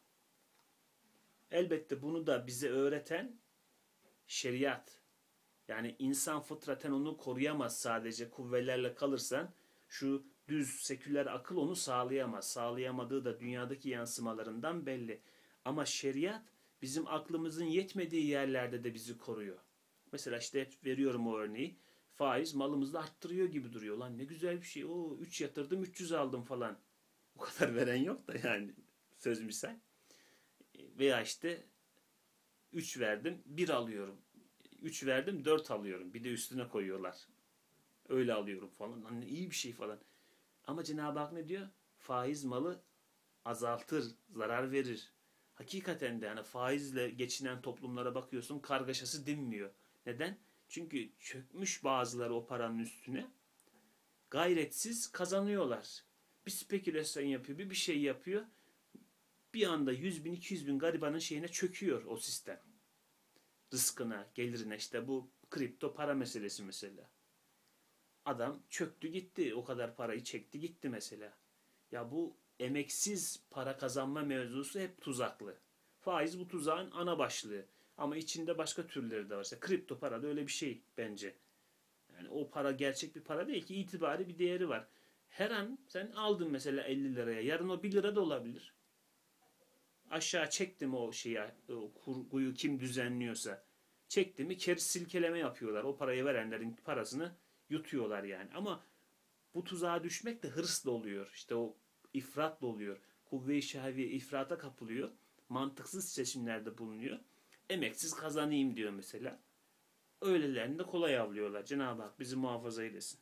Elbette bunu da bize öğreten şeriat. Yani insan fıtraten onu koruyamaz sadece kuvvelerle kalırsan. Şu düz seküler akıl onu sağlayamaz. Sağlayamadığı da dünyadaki yansımalarından belli. Ama şeriat bizim aklımızın yetmediği yerlerde de bizi koruyor. Mesela işte hep veriyorum o örneği. Faiz malımızı arttırıyor gibi duruyor. Lan ne güzel bir şey. O üç yatırdım üç yüz aldım falan. O kadar veren yok da yani söz misal. Veya işte üç verdim bir alıyorum. üç verdim dört alıyorum. Bir de üstüne koyuyorlar. Öyle alıyorum falan. Hani iyi bir şey falan. Ama Cenab-ı Hak ne diyor? Faiz malı azaltır, zarar verir. Hakikaten de yani faizle geçinen toplumlara bakıyorsun kargaşası dinmiyor. Neden? Çünkü çökmüş bazıları o paranın üstüne. Gayretsiz kazanıyorlar. Bir spekülasyon yapıyor, bir bir şey yapıyor. Bir anda yüz bin, iki yüz bin garibanın şeyine çöküyor o sistem. Rızkına, gelirine işte bu kripto para meselesi mesela. Adam çöktü gitti. O kadar parayı çekti gitti mesela. Ya bu emeksiz para kazanma mevzusu hep tuzaklı. Faiz bu tuzağın ana başlığı. Ama içinde başka türleri de var. İşte kripto para da öyle bir şey bence. Yani o para gerçek bir para değil ki itibari bir değeri var. Her an sen aldın mesela elli liraya. Yarın o bir lira da olabilir. Aşağı çekti mi o şeyi, o kurguyu kim düzenliyorsa. Çekti mi keri silkeleme yapıyorlar. O parayı verenlerin parasını yutuyorlar yani. Ama bu tuzağa düşmek de hırsla oluyor. İşte o ifratla oluyor. Kuvve-i şehviye ifrata kapılıyor. Mantıksız seçimlerde bulunuyor. Emeksiz kazanayım diyor mesela. Öylelerini de kolay avlıyorlar. Cenab-ı Hak bizi muhafaza eylesin.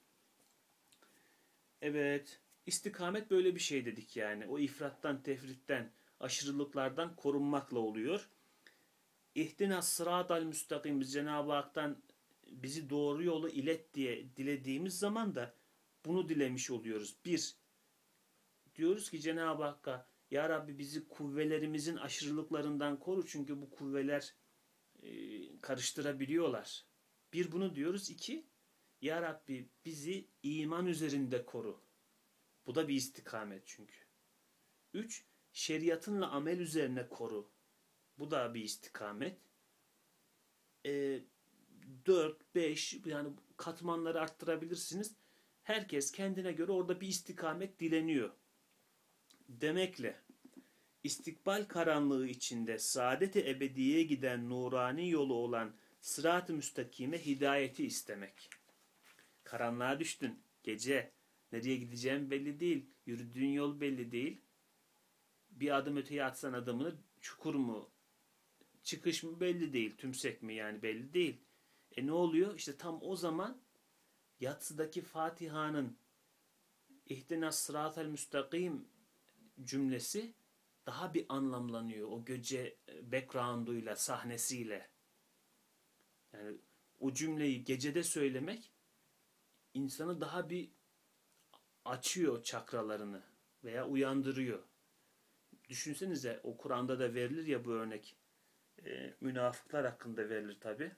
Evet. İstikamet böyle bir şey dedik yani. O ifrattan, tefritten, aşırılıklardan korunmakla oluyor. İhtina sıratal müstakim, biz Cenab-ı Hak'tan bizi doğru yolu ilet diye dilediğimiz zaman da bunu dilemiş oluyoruz. Bir, diyoruz ki Cenab-ı Hakk'a Ya Rabbi bizi kuvvelerimizin aşırılıklarından koru çünkü bu kuvveler e, karıştırabiliyorlar. Bir bunu diyoruz. İki, Ya Rabbi bizi iman üzerinde koru. Bu da bir istikamet çünkü. Üç, şeriatınla amel üzerine koru. Bu da bir istikamet. E, dört, beş yani katmanları arttırabilirsiniz. Herkes kendine göre orada bir istikamet dileniyor. Demekle istikbal karanlığı içinde saadet-i ebediyeye giden nurani yolu olan sırat-ı müstakime hidayeti istemek. Karanlığa düştün. Gece. Nereye gideceğin belli değil. Yürüdüğün yol belli değil. Bir adım öteye atsan adımını çukur mu? Çıkış mı belli değil. Tümsek mi yani belli değil. E ne oluyor? İşte tam o zaman yatsıdaki Fatiha'nın İhdina sıratel müstakim cümlesi daha bir anlamlanıyor. O gece background'uyla, sahnesiyle. Yani o cümleyi gecede söylemek insanı daha bir açıyor çakralarını veya uyandırıyor. Düşünsenize, o Kur'an'da da verilir ya bu örnek. E, münafıklar hakkında verilir tabi.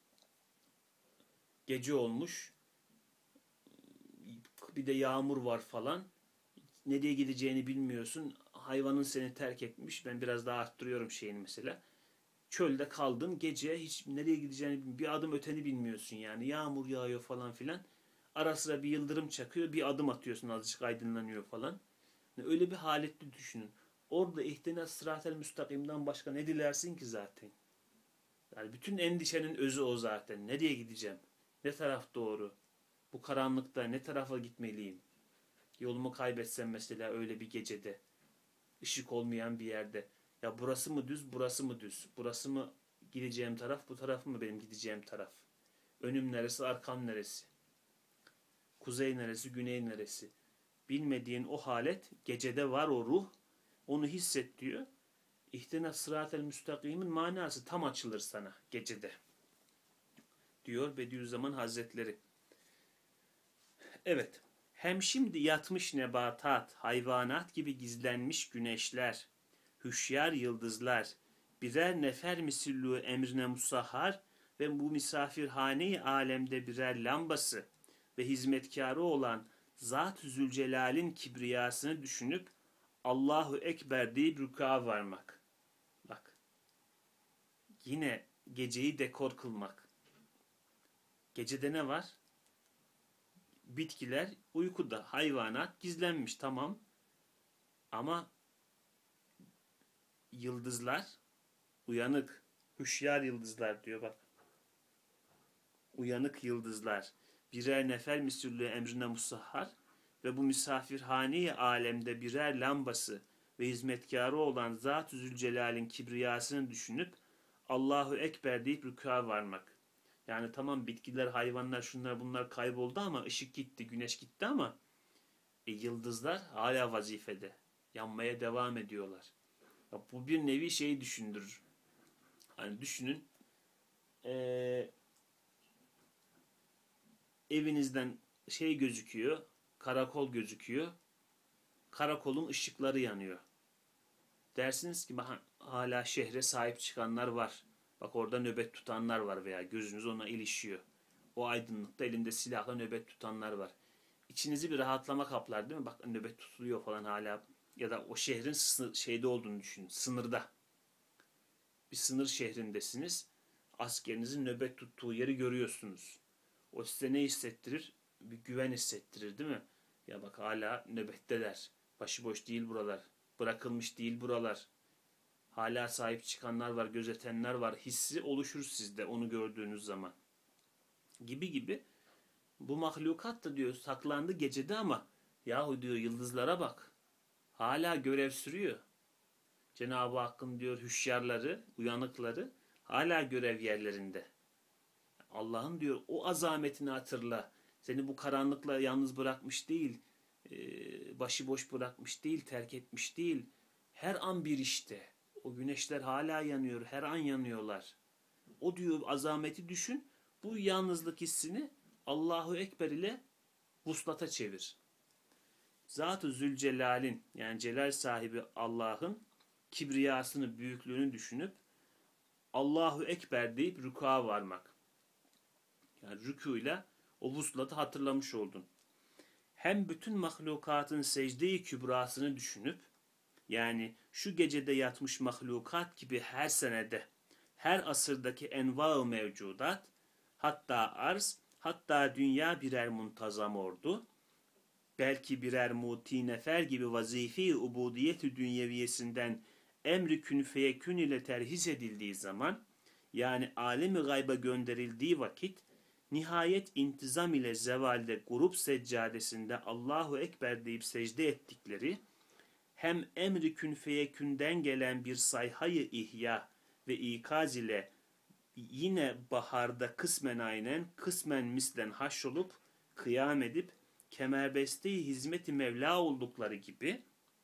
Gece olmuş, bir de yağmur var falan. Nereye gideceğini bilmiyorsun. Hayvanın seni terk etmiş. Ben biraz daha arttırıyorum şeyini mesela. Çölde kaldın gece, hiç nereye gideceğini, bir adım öteni bilmiyorsun yani. Yağmur yağıyor falan filan. Ara sıra bir yıldırım çakıyor. Bir adım atıyorsun, azıcık aydınlanıyor falan. Öyle bir halette düşünün. Orada ihdina sıratel müstakimden başka ne dilersin ki zaten? Yani bütün endişenin özü o zaten. Nereye gideceğim? Ne taraf doğru? Bu karanlıkta ne tarafa gitmeliyim? Yolumu kaybetsem mesela öyle bir gecede, ışık olmayan bir yerde. Ya burası mı düz, burası mı düz? Burası mı gideceğim taraf, bu taraf mı benim gideceğim taraf? Önüm neresi, arkam neresi? Kuzey neresi, güney neresi? Bilmediğin o halet, gecede var o ruh. Onu hisset diyor. İhtina sıratel müstakimin manası tam açılır sana gecede, diyor Bediüzzaman Hazretleri. Evet, hem şimdi yatmış nebatat, hayvanat gibi gizlenmiş güneşler, hüşyar yıldızlar, birer nefer misillu emrine musahhar ve bu misafirhane-i alemde birer lambası ve hizmetkarı olan Zat-ı Zülcelal'in kibriyasını düşünüp Allahu Ekber deyip rüka varmak. Bak, yine geceyi dekor kılmak. Gecede ne var? Bitkiler uykuda, hayvanat gizlenmiş, tamam. Ama yıldızlar uyanık, hüşyar yıldızlar diyor bak. Uyanık yıldızlar, birer nefer misüllü emrine musahhar ve bu misafirhane-i alemde birer lambası ve hizmetkarı olan Zat-ı Zülcelal'in kibriyasını düşünüp Allahu Ekber deyip rüka varmak. Yani tamam, bitkiler, hayvanlar, şunlar bunlar kayboldu ama ışık gitti, güneş gitti ama e, yıldızlar hala vazifede. Yanmaya devam ediyorlar. Ya bu bir nevi şeyi düşündürür. Hani düşünün, ee, evinizden şey gözüküyor, karakol gözüküyor. Karakolun ışıkları yanıyor. Dersiniz ki hala şehre sahip çıkanlar var. Bak orada nöbet tutanlar var veya gözünüz ona ilişiyor. O aydınlıkta elinde silahla nöbet tutanlar var. İçinizi bir rahatlama kaplar değil mi? Bak nöbet tutuluyor falan hala. Ya da o şehrin sınır, şeyde olduğunu düşünün. Sınırda. Bir sınır şehrindesiniz. Askerinizin nöbet tuttuğu yeri görüyorsunuz. O size ne hissettirir? Bir güven hissettirir değil mi? Ya bak hala nöbetteler. Başıboş değil buralar. Bırakılmış değil buralar. Hala sahip çıkanlar var, gözetenler var. Hissi oluşur sizde onu gördüğünüz zaman. Gibi gibi. Bu mahlukat da diyor saklandı gecede ama yahu diyor yıldızlara bak. Hala görev sürüyor. Cenab-ı Hakk'ın diyor hüşyarları, uyanıkları hala görev yerlerinde. Allah'ın diyor o azametini hatırla. Seni bu karanlıkla yalnız bırakmış değil, başıboş bırakmış değil, terk etmiş değil. Her an bir işte. O güneşler hala yanıyor, her an yanıyorlar. O diyor azameti düşün, bu yalnızlık hissini Allahu Ekber ile vuslata çevir. Zat-ı Zülcelal'in, yani celal sahibi Allah'ın kibriyasını, büyüklüğünü düşünüp Allahu Ekber deyip rükuğa varmak. Yani rükûyla o vuslatı hatırlamış oldun. Hem bütün mahlukatın secde-i kübrasını düşünüp, yani şu gecede yatmış mahlukat gibi her senede, her asırdaki enva-ı mevcudat, hatta arz, hatta dünya birer muntazam ordu, belki birer muti nefer gibi vazife-i ubudiyet-i dünyeviyesinden emri kün feyekün ile terhis edildiği zaman, yani alemi gayba gönderildiği vakit, nihayet intizam ile zevalde grup seccadesinde Allahu Ekber deyip secde ettikleri, hem emri kün feyekünden gelen bir sayhayı ihya ve ikaz ile yine baharda kısmen aynen, kısmen mislen haşrolup, kıyam edip, kemerbeste-i hizmet-i Mevla oldukları gibi,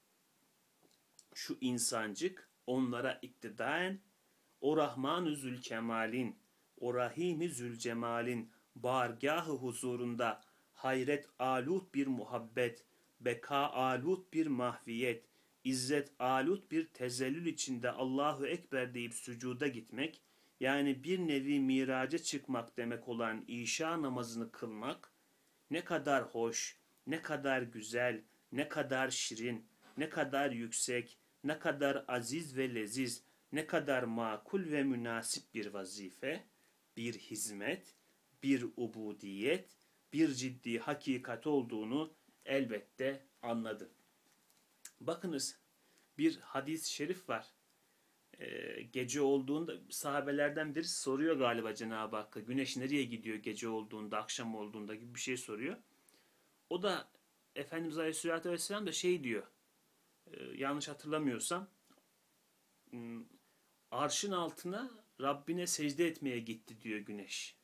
şu insancık onlara iktidaen, o Rahman-ı Zülkemal'in, o Rahim-i Zülcemal'in bargâh-ı huzurunda hayret alut bir muhabbet, beka alut bir mahviyet, İzzet alut bir tezellül içinde Allahu Ekber deyip sücuda gitmek, yani bir nevi miraca çıkmak demek olan işa namazını kılmak, ne kadar hoş, ne kadar güzel, ne kadar şirin, ne kadar yüksek, ne kadar aziz ve leziz, ne kadar makul ve münasip bir vazife, bir hizmet, bir ubudiyet, bir ciddi hakikat olduğunu elbette anladı. Bakınız, bir hadis-i şerif var. Ee, gece olduğunda sahabelerden birisi soruyor galiba Cenab-ı Hakk'a. Güneş nereye gidiyor gece olduğunda, akşam olduğunda gibi bir şey soruyor. O da Efendimiz Aleyhisselatü Vesselam da şey diyor. E, yanlış hatırlamıyorsam arşın altına Rabbine secde etmeye gitti diyor güneş.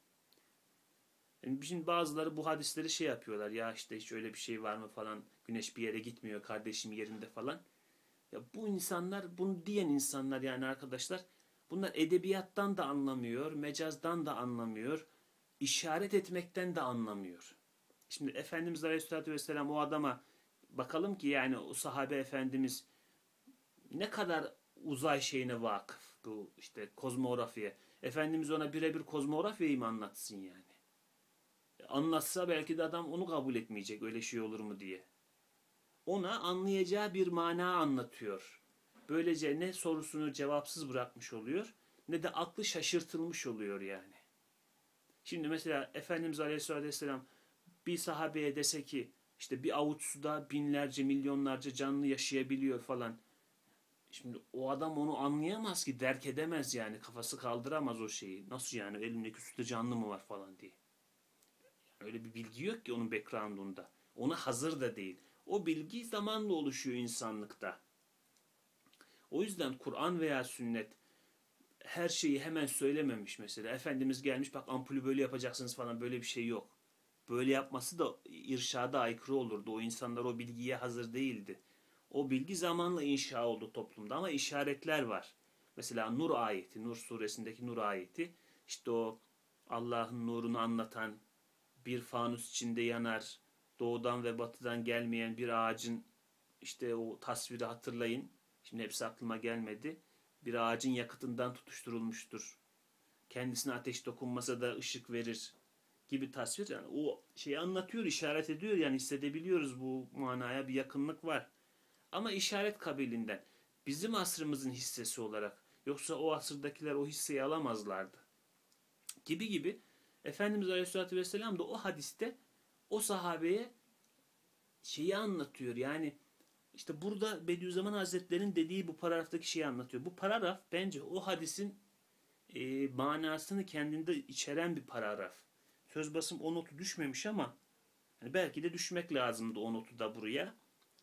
Yani şimdi bazıları bu hadisleri şey yapıyorlar. Ya işte hiç öyle bir şey var mı falan. Güneş bir yere gitmiyor, kardeşim yerinde falan. Ya bu insanlar, bunu diyen insanlar yani arkadaşlar, bunlar edebiyattan da anlamıyor, mecazdan da anlamıyor, işaret etmekten de anlamıyor. Şimdi Efendimiz Aleyhisselatü Vesselam o adama bakalım ki yani o sahabe efendimiz ne kadar uzay şeyine vakıf, bu işte kozmografya. Efendimiz ona birebir kozmografyayı mı anlatsın yani? Anlatsa belki de adam onu kabul etmeyecek, öyle şey olur mu diye. Ona anlayacağı bir mana anlatıyor. Böylece ne sorusunu cevapsız bırakmış oluyor, ne de aklı şaşırtılmış oluyor yani. Şimdi mesela Efendimiz Aleyhisselatü Vesselam bir sahabeye dese ki işte bir avuç suda binlerce milyonlarca canlı yaşayabiliyor falan. Şimdi o adam onu anlayamaz ki, derk edemez yani, kafası kaldıramaz o şeyi. Nasıl yani, elimdeki suda canlı mı var falan diye. Yani öyle bir bilgi yok ki onun background'unda. Ona hazır da değil. O bilgi zamanla oluşuyor insanlıkta. O yüzden Kur'an veya sünnet her şeyi hemen söylememiş mesela. Efendimiz gelmiş, bak ampulü böyle yapacaksınız falan, böyle bir şey yok. Böyle yapması da irşada aykırı olurdu. O insanlar o bilgiye hazır değildi. O bilgi zamanla inşa oldu toplumda ama işaretler var. Mesela Nur ayeti, Nur suresindeki Nur ayeti, işte o Allah'ın nurunu anlatan, bir fanus içinde yanar, doğudan ve batıdan gelmeyen bir ağacın, işte o tasviri hatırlayın. Şimdi hepsi aklıma gelmedi. Bir ağacın yakıtından tutuşturulmuştur. Kendisine ateş dokunmasa da ışık verir gibi tasvir. Yani o şeyi anlatıyor, işaret ediyor, yani hissedebiliyoruz, bu manaya bir yakınlık var. Ama işaret kabilinden, bizim asrımızın hissesi olarak, yoksa o asırdakiler o hisseyi alamazlardı. Gibi gibi Efendimiz Aleyhisselatü Vesselam da o hadiste o sahabeye şeyi anlatıyor. Yani işte burada Bediüzzaman Hazretleri'nin dediği bu paragraftaki şeyi anlatıyor. Bu paragraf bence o hadisin e, manasını kendinde içeren bir paragraf. Söz basım o notu düşmemiş ama hani belki de düşmek lazımdı o notu da buraya.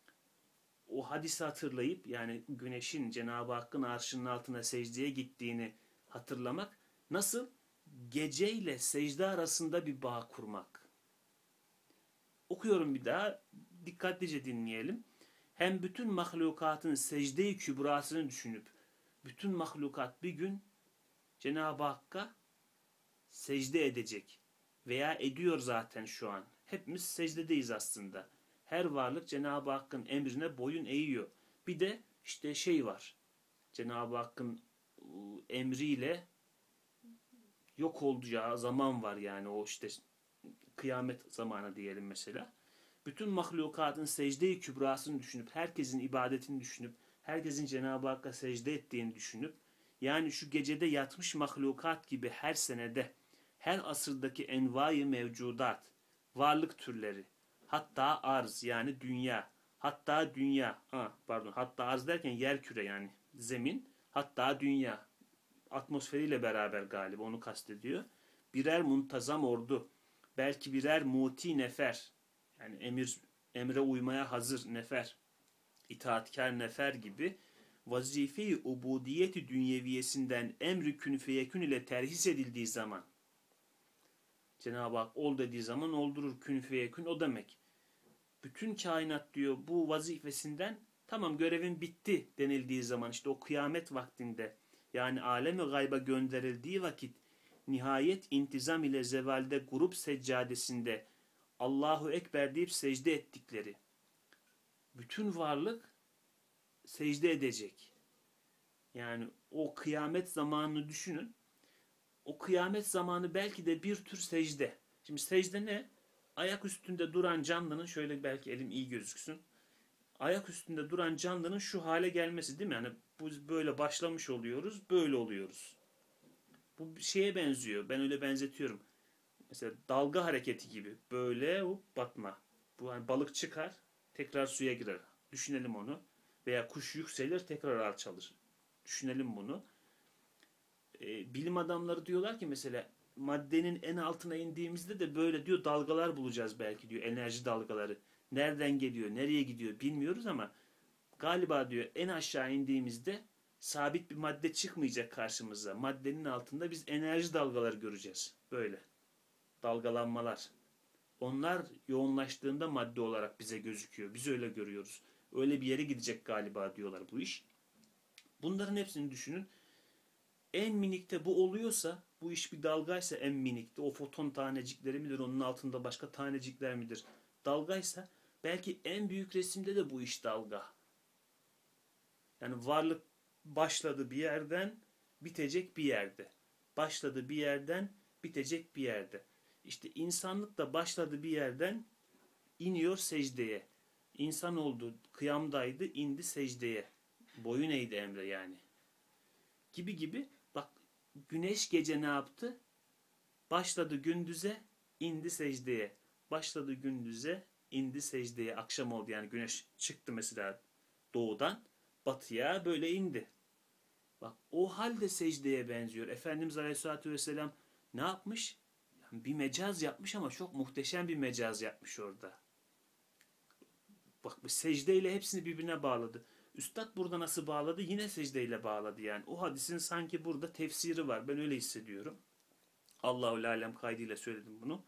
O hadisi hatırlayıp, yani güneşin Cenab-ı Hakk'ın arşının altına secdeye gittiğini hatırlamak, nasıl geceyle secde arasında bir bağ kurmak. Okuyorum bir daha, dikkatlice dinleyelim. Hem bütün mahlukatın secde-i kübrasını düşünüp, bütün mahlukat bir gün Cenab-ı Hakk'a secde edecek veya ediyor zaten şu an. Hepimiz secdedeyiz aslında. Her varlık Cenab-ı Hakk'ın emrine boyun eğiyor. Bir de işte şey var. Cenab-ı Hakk'ın emriyle yok olacağı zaman var, yani o işte kıyamet zamanı diyelim mesela. Bütün mahlukatın secde-i kübrasını düşünüp, herkesin ibadetini düşünüp, herkesin Cenab-ı Hakk'a secde ettiğini düşünüp, yani şu gecede yatmış mahlukat gibi her senede, her asırdaki envai mevcudat, varlık türleri, hatta arz yani dünya, hatta dünya, ha, pardon hatta arz derken yer küre yani zemin, hatta dünya, atmosferiyle beraber galiba onu kastediyor. Birer muntazam ordu, belki birer muti nefer, yani emir emre uymaya hazır nefer, itaatkar nefer gibi vazife-i ubudiyeti dünyeviyesinden emri kün feyekün ile terhis edildiği zaman, Cenab-ı Hak ol dediği zaman oldurur, kün feyekün o demek. Bütün kainat diyor bu vazifesinden tamam görevin bitti denildiği zaman, işte o kıyamet vaktinde, yani alem-i gayba gönderildiği vakit, nihayet intizam ile zevalde grup seccadesinde Allahu Ekber deyip secde ettikleri bütün varlık secde edecek. Yani o kıyamet zamanını düşünün. O kıyamet zamanı belki de bir tür secde. Şimdi secde ne? Ayak üstünde duran canlının, şöyle belki elim iyi gözüksün. Ayak üstünde duran canlının şu hale gelmesi değil mi? Yani biz böyle başlamış oluyoruz, böyle oluyoruz. Bu bir şeye benziyor. Ben öyle benzetiyorum. Mesela dalga hareketi gibi. Böyle hop batma. Bu hani balık çıkar, tekrar suya girer. Düşünelim onu. Veya kuş yükselir, tekrar alçalır. Düşünelim bunu. Ee, bilim adamları diyorlar ki mesela maddenin en altına indiğimizde de böyle diyor dalgalar bulacağız belki diyor. Enerji dalgaları. Nereden geliyor, nereye gidiyor bilmiyoruz ama galiba diyor en aşağı indiğimizde sabit bir madde çıkmayacak karşımıza. Maddenin altında biz enerji dalgaları göreceğiz. Böyle dalgalanmalar. Onlar yoğunlaştığında madde olarak bize gözüküyor. Biz öyle görüyoruz. Öyle bir yere gidecek galiba diyorlar bu iş. Bunların hepsini düşünün. En minikte bu oluyorsa, bu iş bir dalgaysa en minikte, o foton tanecikleri midir, onun altında başka tanecikler midir? Dalgaysa belki en büyük resimde de bu iş dalga. Yani varlık başladı bir yerden, bitecek bir yerde. Başladı bir yerden, bitecek bir yerde. İşte insanlık da başladı bir yerden, iniyor secdeye. İnsan oldu, kıyamdaydı, indi secdeye. Boyun eğdi emre yani. Gibi gibi. Bak güneş gece ne yaptı? Başladı gündüze, indi secdeye. Başladı gündüze, indi secdeye. Akşam oldu yani güneş çıktı mesela doğudan. Batıya böyle indi. Bak o halde secdeye benziyor. Efendimiz Aleyhisselatü Vesselam ne yapmış? Yani bir mecaz yapmış ama çok muhteşem bir mecaz yapmış orada. Bak bu secdeyle hepsini birbirine bağladı. Üstad burada nasıl bağladı? Yine secdeyle bağladı yani. O hadisin sanki burada tefsiri var. Ben öyle hissediyorum. Allahu alem kaydıyla söyledim bunu.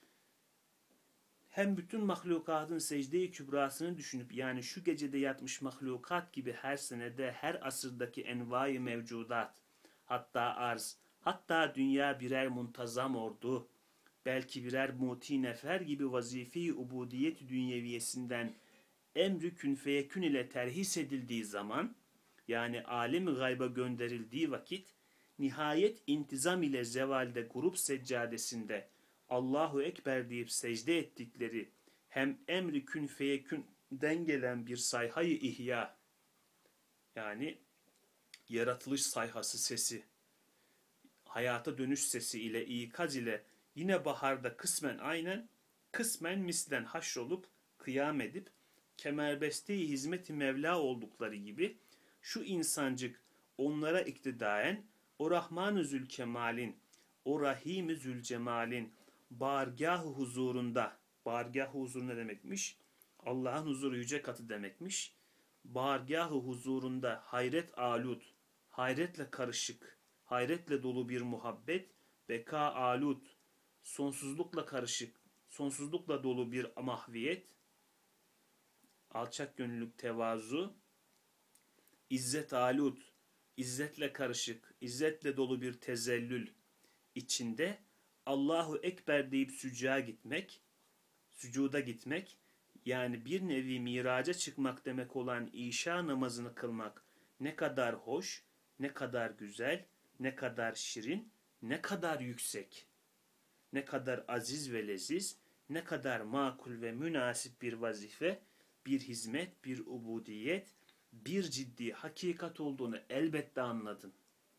Hem bütün mahlukatın secde-i kübrasını düşünüp yani şu gecede yatmış mahlukat gibi her senede her asırdaki envai mevcudat, hatta arz, hatta dünya birer muntazam ordu, belki birer muti nefer gibi vazife-i ubudiyet dünyeviyesinden emri kün feyekün ile terhis edildiği zaman, yani alem-i gayba gönderildiği vakit, nihayet intizam ile zevalde grup seccadesinde Allahu Ekber deyip secde ettikleri hem emri kün feyekünden gelen bir sayhayı ihya, yani yaratılış sayhası sesi, hayata dönüş sesi ile ikaz ile yine baharda kısmen aynen, kısmen mislen haşrolup kıyam edip kemerbeste-i hizmet-i Mevla oldukları gibi şu insancık onlara iktidaen o Rahman-ı Zülkemal'in, o Rahim-i Zülcemal'in bargah-ı huzurunda, bargah-ı huzur ne demekmiş? Allah'ın huzuru yüce katı demekmiş. Bargah-ı huzurunda hayret alud, hayretle karışık, hayretle dolu bir muhabbet, beka alud, sonsuzlukla karışık, sonsuzlukla dolu bir mahviyet, alçak gönüllülük tevazu, izzet alud, izzetle karışık, izzetle dolu bir tezellül içinde Allahu Ekber deyip sücca gitmek, sücuda gitmek, yani bir nevi miraca çıkmak demek olan işa namazını kılmak ne kadar hoş, ne kadar güzel, ne kadar şirin, ne kadar yüksek, ne kadar aziz ve leziz, ne kadar makul ve münasip bir vazife, bir hizmet, bir ubudiyet, bir ciddi hakikat olduğunu elbette anladın.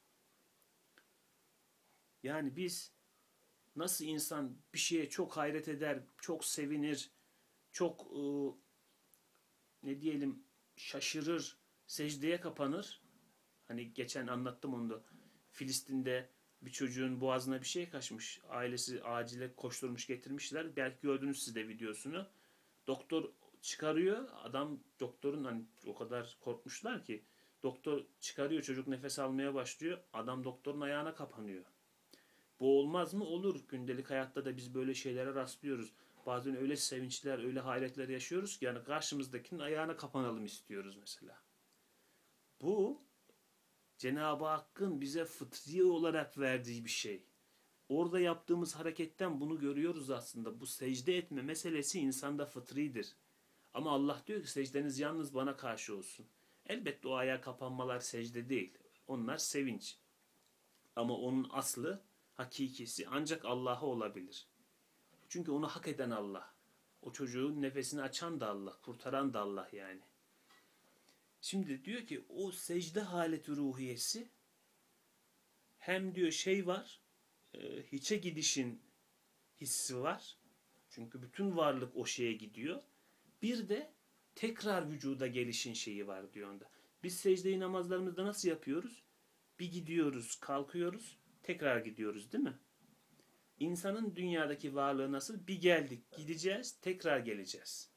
Yani biz nasıl insan bir şeye çok hayret eder, çok sevinir, çok ıı, ne diyelim şaşırır, secdeye kapanır. Hani geçen anlattım onu da. Filistin'de bir çocuğun boğazına bir şey kaçmış. Ailesi acile koşturmuş getirmişler. Belki gördünüz siz de videosunu. Doktor çıkarıyor. Adam doktorun hani o kadar korkmuşlar ki doktor çıkarıyor, çocuk nefes almaya başlıyor. Adam doktorun ayağına kapanıyor. Bu olmaz mı? Olur. Gündelik hayatta da biz böyle şeylere rastlıyoruz. Bazen öyle sevinçler, öyle hayretler yaşıyoruz ki yani karşımızdakinin ayağına kapanalım istiyoruz mesela. Bu Cenab-ı Hakk'ın bize fıtri olarak verdiği bir şey. Orada yaptığımız hareketten bunu görüyoruz aslında. Bu secde etme meselesi insanda fıtridir. Ama Allah diyor ki secdeniz yalnız bana karşı olsun. Elbette o ayağa kapanmalar secde değil. Onlar sevinç. Ama onun aslı, hakikisi ancak Allah'a olabilir. Çünkü onu hak eden Allah. O çocuğun nefesini açan da Allah, kurtaran da Allah yani. Şimdi diyor ki o secde haleti ruhiyesi hem diyor şey var, e, hiçe gidişin hissi var. Çünkü bütün varlık o şeye gidiyor. Bir de tekrar vücuda gelişin şeyi var diyor onda. Biz secdeyi namazlarımızda nasıl yapıyoruz? Bir gidiyoruz, kalkıyoruz, tekrar gidiyoruz değil mi? İnsanın dünyadaki varlığı nasıl? Bir geldik, gideceğiz, tekrar geleceğiz.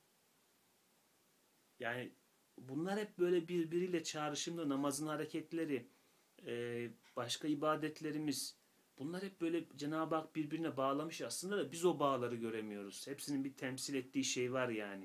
Yani bunlar hep böyle birbiriyle çağrışımlı. Namazın hareketleri, başka ibadetlerimiz, bunlar hep böyle Cenab-ı Hak birbirine bağlamış aslında da biz o bağları göremiyoruz. Hepsinin bir temsil ettiği şey var yani.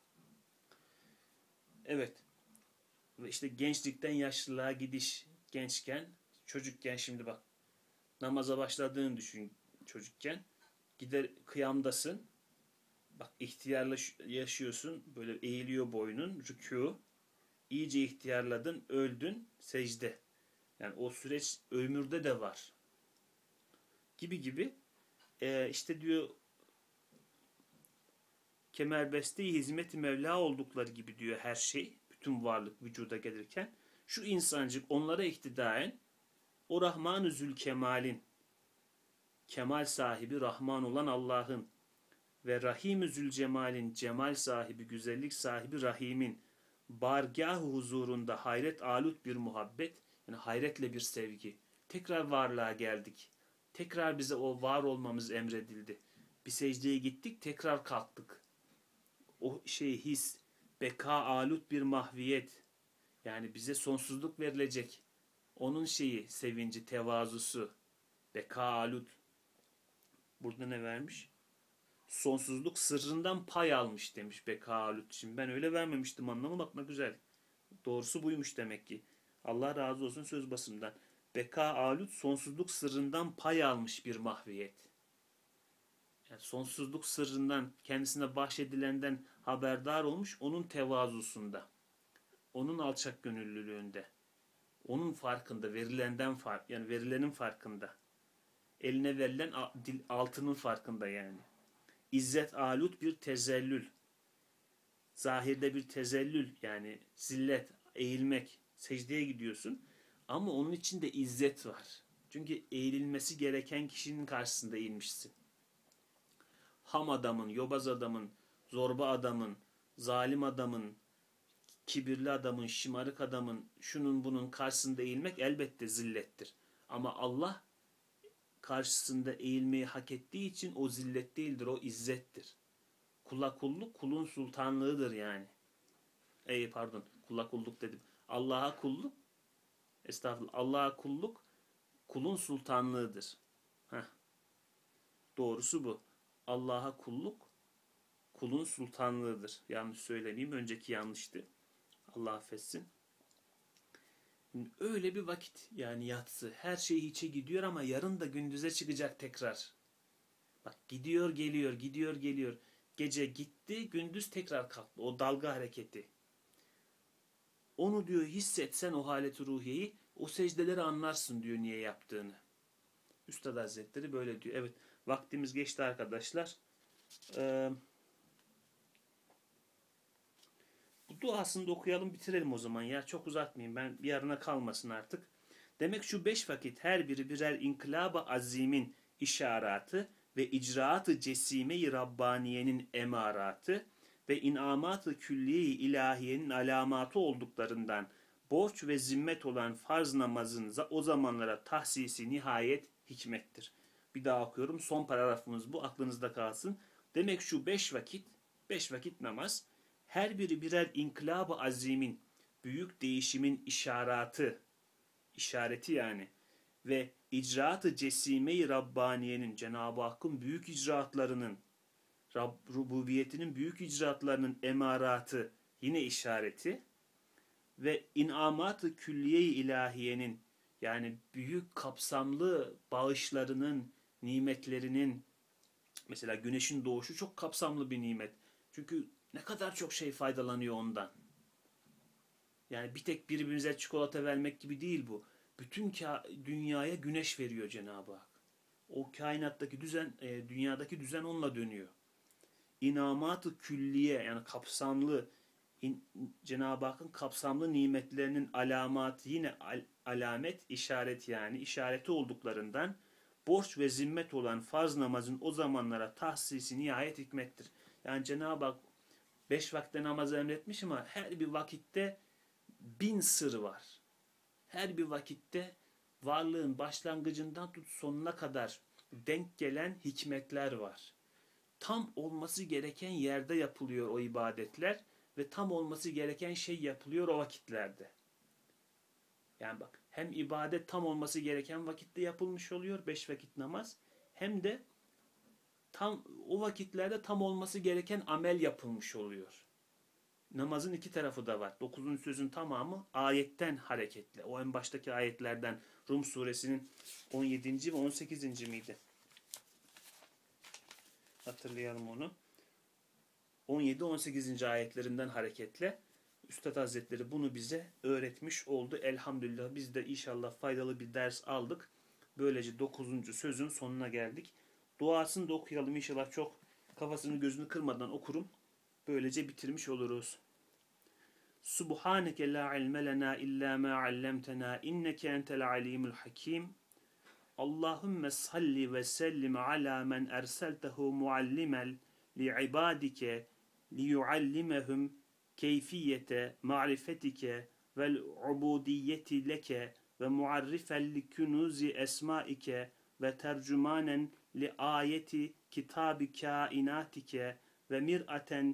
Evet. Ve işte gençlikten yaşlılığa gidiş, gençken, çocukken şimdi bak namaza başladığını düşün çocukken. Gider kıyamdasın. Bak ihtiyarlaşıyorsun. Böyle eğiliyor boynun. Rükû. İyice ihtiyarladın. Öldün. Secde. Yani o süreç ömürde de var. Gibi gibi. Ee, işte diyor kemerbeste-i hizmet-i Mevla oldukları gibi diyor her şey. Bütün varlık vücuda gelirken. Şu insancık onlara iktidaen o Rahman-ı Zülkemal'in kemal sahibi Rahman olan Allah'ın ve Rahim-i Zülcemal'in cemal sahibi, güzellik sahibi Rahim'in bargâh huzurunda hayret alut bir muhabbet, yani hayretle bir sevgi. Tekrar varlığa geldik. Tekrar bize o var olmamız emredildi. Bir secdeye gittik, tekrar kalktık. O şey his, beka alut bir mahviyet. Yani bize sonsuzluk verilecek. Onun şeyi, sevinci, tevazusu. Beka alut. Burada ne vermiş? Sonsuzluk sırrından pay almış demiş Beka alut. Şimdi ben öyle vermemiştim anlamı, bak ne güzel. Doğrusu buymuş demek ki. Allah razı olsun söz basımdan. Beka alut sonsuzluk sırrından pay almış bir mahviyet. Yani sonsuzluk sırrından, kendisine bahşedilenden haberdar olmuş, onun tevazusunda. Onun alçak gönüllülüğünde. Onun farkında, verilenden fark, yani verilenin farkında. Eline verilen altının farkında yani. İzzet alut bir tezellül. Zahirde bir tezellül yani zillet, eğilmek, secdeye gidiyorsun. Ama onun içinde izzet var. Çünkü eğililmesi gereken kişinin karşısında eğilmişsin. Ham adamın, yobaz adamın, zorba adamın, zalim adamın, kibirli adamın, şımarık adamın, şunun bunun karşısında eğilmek elbette zillettir. Ama Allah karşısında eğilmeyi hak ettiği için o zillet değildir, o izzettir. Kula kulluk kulun sultanlığıdır yani. Ey pardon, kula kulluk dedim. Allah'a kulluk, estağfurullah, Allah'a kulluk kulun sultanlığıdır. Heh. Doğrusu bu. Allah'a kulluk kulun sultanlığıdır. Yanlış söylemeyeyim, önceki yanlıştı. Allah affetsin. Öyle bir vakit yani yatsı. Her şey hiçe gidiyor ama yarın da gündüze çıkacak tekrar. Bak gidiyor geliyor, gidiyor geliyor. Gece gitti, gündüz tekrar kalktı. O dalga hareketi. Onu diyor hissetsen o haleti ruhiyeyi, o secdeleri anlarsın diyor niye yaptığını. Üstad Hazretleri böyle diyor. Evet, vaktimiz geçti arkadaşlar. Ee, bu duasını da okuyalım, bitirelim o zaman ya. Çok uzatmayayım, ben bir yarına kalmasın artık. Demek şu beş vakit her biri birer inkılab-ı azimin işaratı ve icraat-ı cesime-i Rabbaniye'nin emaratı ve inamat-ı külliye-i ilahiyenin alamatı olduklarından borç ve zimmet olan farz namazın o zamanlara tahsisi nihayet hikmettir. Bir daha okuyorum. Son paragrafımız bu. Aklınızda kalsın. Demek şu beş vakit, beş vakit namaz her biri birer inkılab-ı azimin, büyük değişimin işaratı, işareti yani ve icraat-ı cesime-i Rabbaniye'nin, Cenab-ı Hakk'ın büyük icraatlarının, Rab, rububiyetinin büyük icraatlarının emaratı, yine işareti ve inamat-ı külliye-i ilahiyenin, yani büyük kapsamlı bağışlarının, nimetlerinin, mesela güneşin doğuşu çok kapsamlı bir nimet. Çünkü ne kadar çok şey faydalanıyor ondan. Yani bir tek birbirimize çikolata vermek gibi değil bu. Bütün dünyaya güneş veriyor Cenab-ı Hak. O kainattaki düzen, e, dünyadaki düzen onunla dönüyor. İnamat-ı külliye, yani kapsamlı, in, Cenab-ı Hakk'ın kapsamlı nimetlerinin alamatı, yine al, alamet, işaret, yani işareti olduklarından borç ve zimmet olan farz namazın o zamanlara tahsisi nihayet hikmettir. Yani Cenab-ı Hak beş vakte namaz emretmiş ama her bir vakitte bin sır var. Her bir vakitte varlığın başlangıcından tut sonuna kadar denk gelen hikmetler var. Tam olması gereken yerde yapılıyor o ibadetler ve tam olması gereken şey yapılıyor o vakitlerde. Yani bak, hem ibadet tam olması gereken vakitte yapılmış oluyor, beş vakit namaz, hem de tam o vakitlerde tam olması gereken amel yapılmış oluyor. Namazın iki tarafı da var. dokuzuncu sözün tamamı ayetten hareketle. O en baştaki ayetlerden, Rum suresinin on yedinci ve on sekizinci miydi? Hatırlayalım onu. on yedi on sekizinci ayetlerinden hareketle Üstad Hazretleri bunu bize öğretmiş oldu. Elhamdülillah biz de inşallah faydalı bir ders aldık. Böylece dokuzuncu sözün sonuna geldik. Duasını da okuyalım inşallah, çok kafasını gözünü kırmadan okurum. Böylece bitirmiş oluruz. Subhaneke la ilme lena illa ma allamtena inneke entel alimul hakim. Allahümme salli ve sellim ala men erseltehu muallimel li'ibadike liyuallimehum keyfiyete ma'rifetike vel ubudiyeti leke ve muarrifen li kunuzi esmaike ve tercümanen li ayeti kitabı kainatike ve mir'aten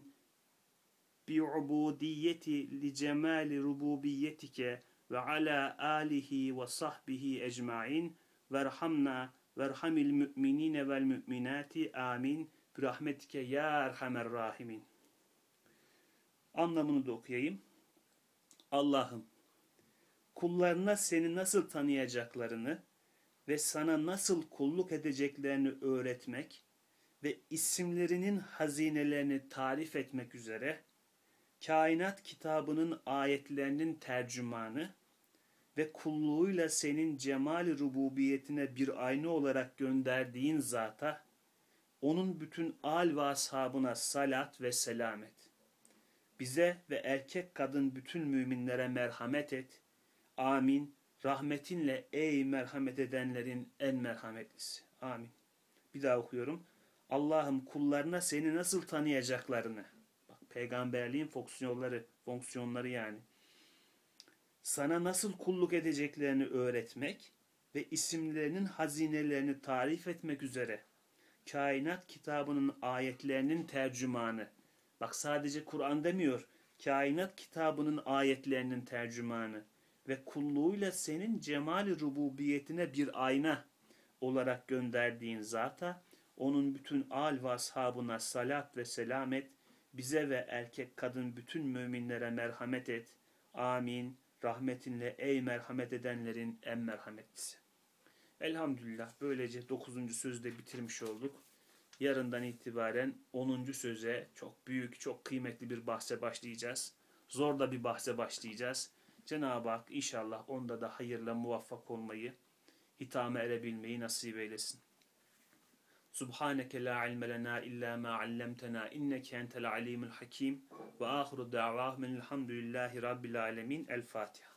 bi'ubudiyeti li cemali rububiyetike ve ala alihi ve sahbihi ecmain verhamna verhamil müminine vel müminati amin birahmetike ya erhamer rahimin. Anlamını da okuyayım. Allah'ım, kullarına seni nasıl tanıyacaklarını ve sana nasıl kulluk edeceklerini öğretmek ve isimlerinin hazinelerini tarif etmek üzere kainat kitabının ayetlerinin tercümanı ve kulluğuyla senin cemal-i rububiyetine bir ayna olarak gönderdiğin zata, onun bütün âl ve ashabına salat ve selamet. Bize ve erkek kadın bütün müminlere merhamet et. Amin. Rahmetinle ey merhamet edenlerin en merhametlisi. Amin. Bir daha okuyorum. Allah'ım, kullarına seni nasıl tanıyacaklarını, bak, peygamberliğin fonksiyonları, fonksiyonları yani, sana nasıl kulluk edeceklerini öğretmek ve isimlerinin hazinelerini tarif etmek üzere kainat kitabının ayetlerinin tercümanı, bak sadece Kur'an demiyor, kainat kitabının ayetlerinin tercümanı ve kulluğuyla senin cemal-i rububiyetine bir ayna olarak gönderdiğin zata, onun bütün âl ve ashabına salat ve selamet, bize ve erkek kadın bütün müminlere merhamet et. Amin. Rahmetinle ey merhamet edenlerin en merhametlisi. Elhamdülillah böylece dokuzuncu sözde bitirmiş olduk. Yarından itibaren onuncu söze, çok büyük, çok kıymetli bir bahse başlayacağız. Zor da bir bahse başlayacağız. Cenab-ı Hak inşallah onda da hayırla muvaffak olmayı, hitame erebilmeyi nasip eylesin. Subhaneke la ilme lena illa ma allamtena inneke entel alimul hakim ve ahiru da'vahum elhamdülillahi rabbil alemin. El Fatiha.